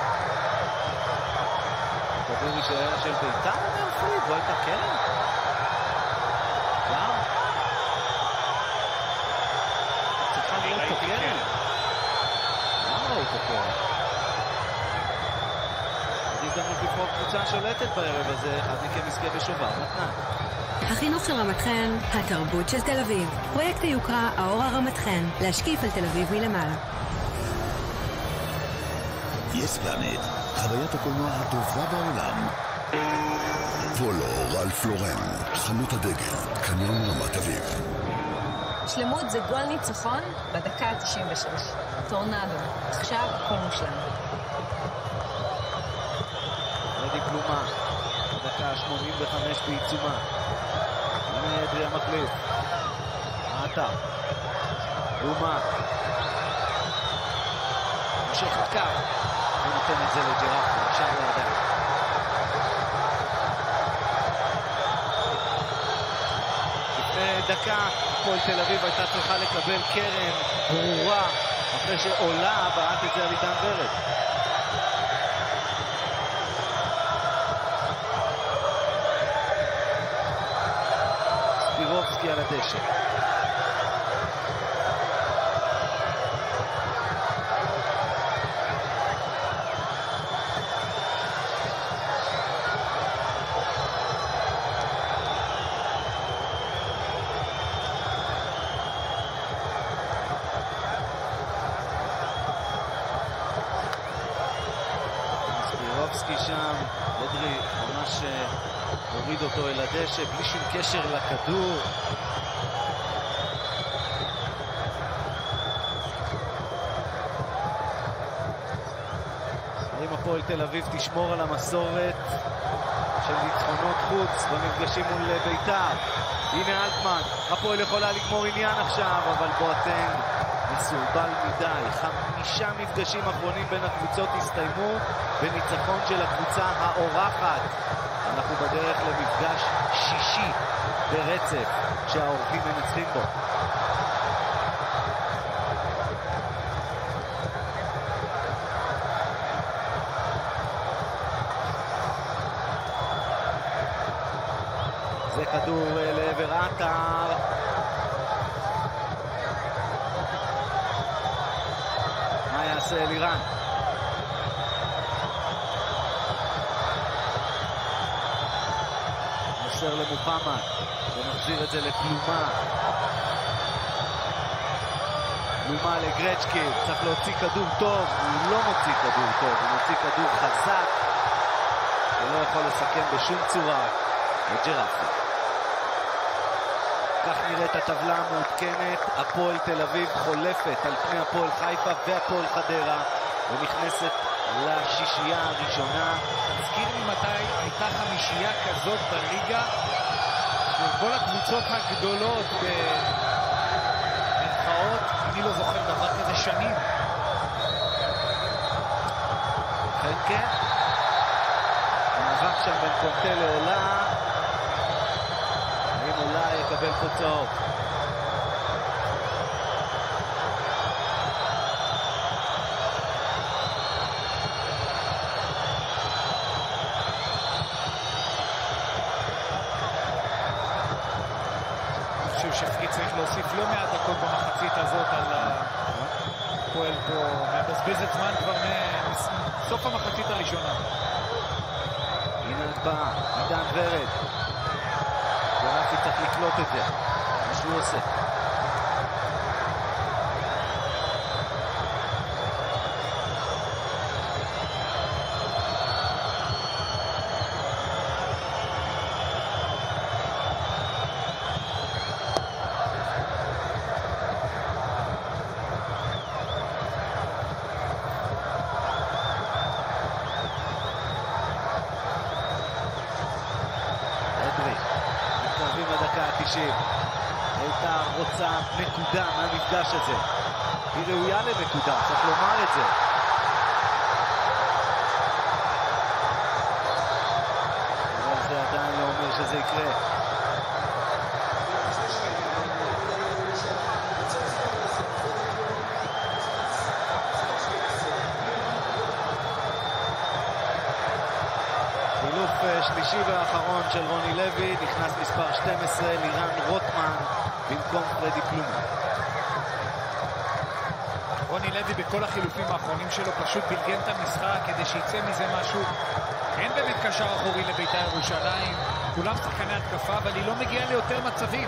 כדור יישאר של בית"ר. אומר פריד, בוא הייתה קרן גם צריכה להיות פה קרן. למה ראית קרן? הזדמנות לבחור קבוצה שולטת בערב הזה, אחד מכם יזכה בשובר מתנה. החינוך של רמת חן, התרבות של תל אביב. פרויקט היוקרה, האור הרמת חן, להשקיף על תל אביב מלמעלה. יס פלנט, חוויית הקולנוע הטובה בעולם. פולו רלף לורן, חנות הדגל, קניון רמת אביב. שלמות זה גול ניצחון בדקה ה-תשעים ושש. טורנדו, עכשיו הכל מושלם. רדי פלומה, דקה שמונים וחמש בעיצומה. הנה אדרי המחליף. מעטה. פלומה. מושך את קו. הוא נותן את זה לג'רפי, ישר לידיים. לפני דקה, הפועל תל אביב הייתה צריכה לקבל קרן ברורה, אחרי שעולה בעט את זה על עידן ורד. לונסקי על הדשא. שם, אדרי ממש הוריד אותו אל הדשא בלי שום קשר לכדור. האם הפועל תל אביב תשמור על המסורת של ניצחונות חוץ במפגשים מול בית"ר? הנה אלטמן, הפועל יכולה לגמור עניין עכשיו, אבל בועטנג מסורבל מדי. חמישה מפגשים אחרונים בין הקבוצות הסתיימו בניצחון של הקבוצה האורחת. אנחנו בדרך למפגש שישי ברצף שהאורחים מנצחים בו. זה כדור לעבר עטר. מה יעשה אלירן? מוסר למוחמד ומחזיר את זה לפלומה. פלומה לגרצ'קי, צריך להוציא כדור טוב, הוא לא מוציא כדור טוב, הוא מוציא כדור חזק ולא יכול לסכם בשום צורה את ג'רפי. כך נראית הטבלה המעודכנת. הפועל תל אביב חולפת על פני הפועל חיפה והפועל חדרה ונכנסת לשישייה הראשונה. תזכיר לי מתי הייתה חמישייה כזאת בליגה של כל הקבוצות הגדולות במרכאות. אני לא זוכר דבר כזה שנים. כן כן, מאבק שם בין קונטה לעולה. האם עולה יקבל תוצאות? אני חושב שפריץ צריך להוסיף לא מעט דקות במחצית הזאת על הפועל פה, מבזבזת זמן כבר מסוף המחצית הראשונה. הנה הצבעה, עידן ורד. ג'רפי צריך לקלוט את זה, מה שהוא עושה. בית"ר רוצה נקודה מהמפגש הזה. היא ראויה לנקודה, צריך לומר את זה. אבל זה עדיין לא אומר שזה יקרה. חילוף שלישי והאחרון של רוני לוי, נכנס מספר שתים עשרה לירן רוטמן במקום פרדי פלומה. רוני לוי בכל החילופים האחרונים שלו פשוט בלגן את המשחק כדי שיצא מזה משהו. אין באמת קשר אחורי לבית"ר ירושלים, כולם שחקני התקפה, אבל היא לא מגיעה ליותר מצבים.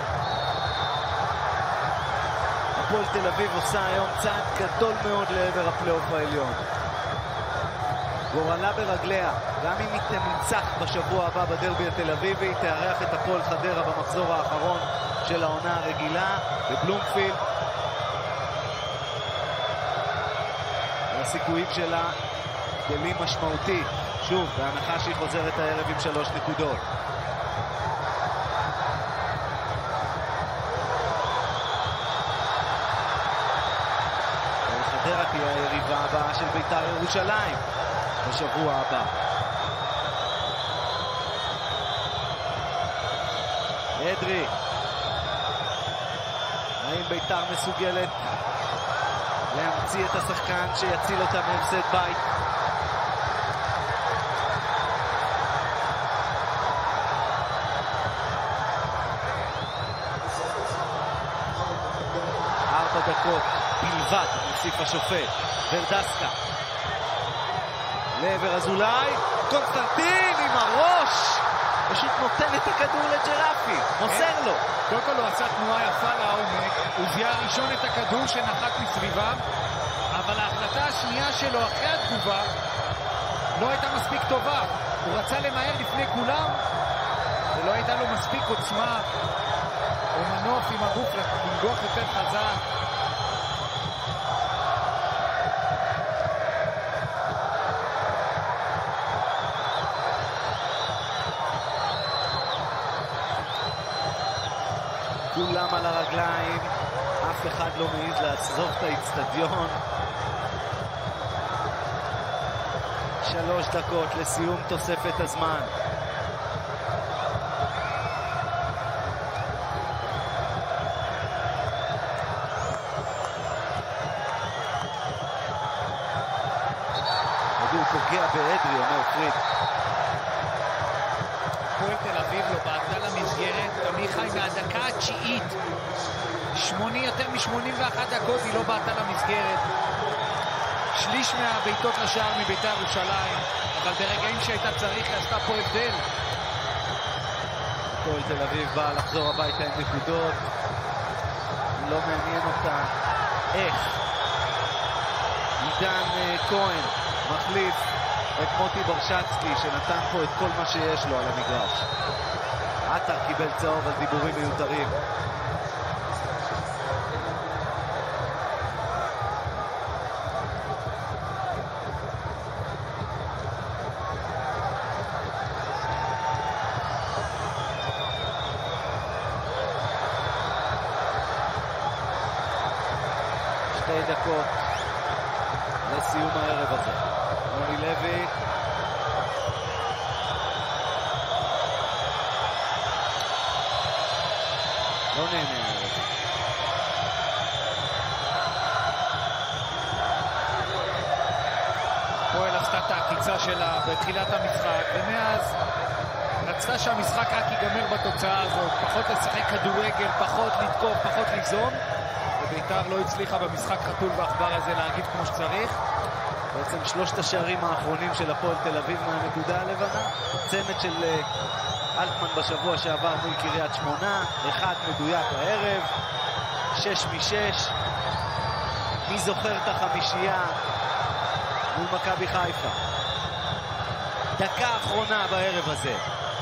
הפועל תל אביב עושה היום צעד גדול מאוד לעבר הפלייאוף העליון. גורלה ברגליה, גם אם היא תנצח בשבוע הבא בדרבי התל אביבי, היא תארח את הפועל חדרה במחזור האחרון של העונה הרגילה בבלומפילד. הסיכויים שלה גדלים משמעותית, שוב, בהנחה שהיא חוזרת הערב עם שלוש נקודות. חדרה תהיה היריבה הבאה של בית"ר ירושלים בשבוע הבא. אדרי, האם בית"ר מסוגלת להמציא את השחקן שיציל אותה מהפסד בית? דקות בלבד, מוסיף השופט. ורדסקה. לעבר אזולאי. קונסטנטין עם הראש! פשוט נותן את הכדור לג'רפי, מוסר לו. קודם כל הוא עשה תנועה יפה לעומק, הוא זיהה ראשון את הכדור שנחת מסביבה, אבל ההחלטה השנייה שלו אחרי התגובה לא הייתה מספיק טובה. הוא רצה למהר לפני כולם, ולא הייתה לו מספיק עוצמה או מנוף עם הגוף לנגוח יותר חזק. כולם על הרגליים, אף אחד לא מעיז לעזוב את האצטדיון. שלוש דקות לסיום תוספת הזמן. כדור פוגע באדרי, אומר פריד. הפועל תל אביב לא בעטה למסגרת, עמיחי מהדקה התשיעית, שמונים, יותר מ-שמונים ואחת דקות היא לא בעטה למסגרת. שליש מהביתות לשער מביתר ירושלים, אבל ברגעים שהייתה צריך עשתה פה הבדל. הפועל תל אביב באה לחזור הביתה עם נקודות, לא מעניין אותה איך. עידן כהן מחליף את מוטי ברשצקי שנתן פה את כל מה שיש לו על המגרש. עטר קיבל צהוב על דיבורים מיותרים. שתי דקות לסיום הערב הזה. רוני לוי לא נהנה הערב. פועל עשתה את העקיצה שלה בתחילת המשחק, ומאז רצתה שהמשחק רק ייגמר בתוצאה הזאת, פחות לשחק כדורגל, פחות לתקוף, פחות ליזום, וביתר לא הצליחה במשחק חתול ואחבר הזה להגיב כמו שצריך. בעצם שלושת השערים האחרונים של הפועל תל אביב מהנקודה הלבנה, צמד של אלטמן בשבוע שעבר מול קריית שמונה, אחד מדויק הערב, שש משש. מי זוכר את החמישייה מול מכבי חיפה? דקה אחרונה בערב הזה.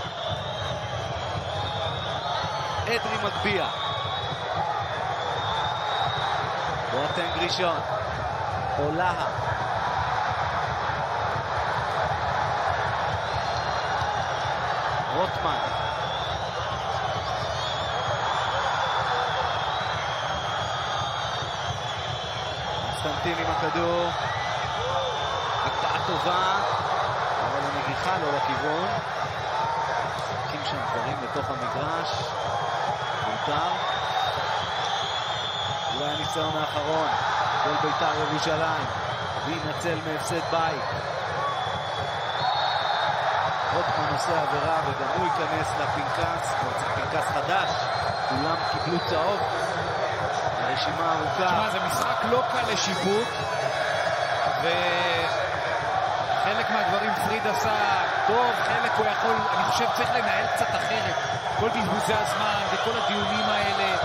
אדרי מגביע. בואטנג ראשון. עולה. רוטמן. קונסטנטין עם הכדור. הקטעה טובה, אבל הנגיחה לא לכיוון. משחקים שם דברים לתוך המגרש. מותר. אולי הניסיון האחרון של ביתר ירושלים. וינצל מהפסד בית. רוטמן עושה עבירה וגם הוא ייכנס לפנקס, כבר צריך פנקס חדש, כולם קיבלו צהוב, הרשימה ארוכה. תשמע, זה משחק לא קל לשיפוט, וחלק מהדברים פריד עשה טוב, חלק הוא יכול, אני חושב צריך לנהל קצת אחרת, כל בזבוזי הזמן וכל הדיונים האלה.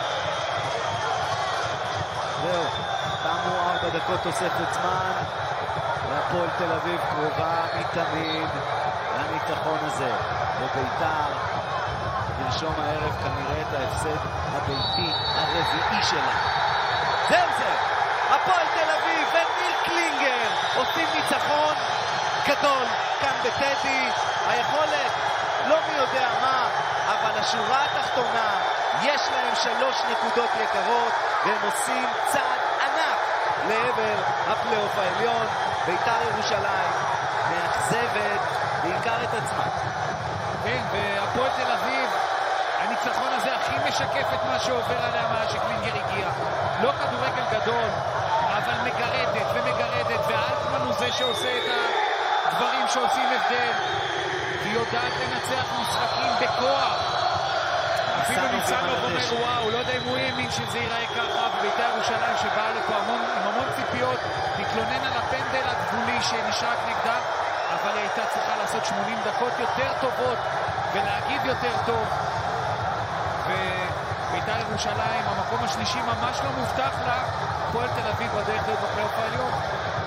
זהו, תמו ארבע דקות תוספת זמן, והפועל תל אביב קרובה מתמיד הניצחון הזה, וביתר תרשום הערב כנראה את ההפסד הביתי הרביעי שלה. זהו זה, הפועל תל אביב וניר קלינגר עושים ניצחון גדול כאן בטדי. היכולת לא מי יודע מה, אבל השורה התחתונה, יש להם שלוש נקודות יקרות והם עושים צעד ענק לעבר הפלייאוף העליון. ביתר ירושלים מאכזבת בעיקר את עצמה. כן, והפועל תל אביב, הניצחון הזה הכי משקף את מה שעובר עליה מאז שקלינגר הגיע. לא כדורגל גדול, אבל מגרדת ומגרדת, ואלטמן הוא זה שעושה את הדברים שעושים הבדל. היא יודעת לנצח משחקים בכוח. וניצנוב אומר וואו, לא יודע אם הוא האמין שזה ייראה ככה, ובית"ר ירושלים שבאה לפה המון, עם המון ציפיות, להתלונן על הפנדל הגבולי שנשרק נגדה, אבל היא הייתה צריכה לעשות שמונים דקות יותר טובות ולהגיב יותר טוב. ובית"ר ירושלים, המקום השלישי ממש לא מובטח לה, הפועל תל אביב בדרך להיות בפלייאוף העליון.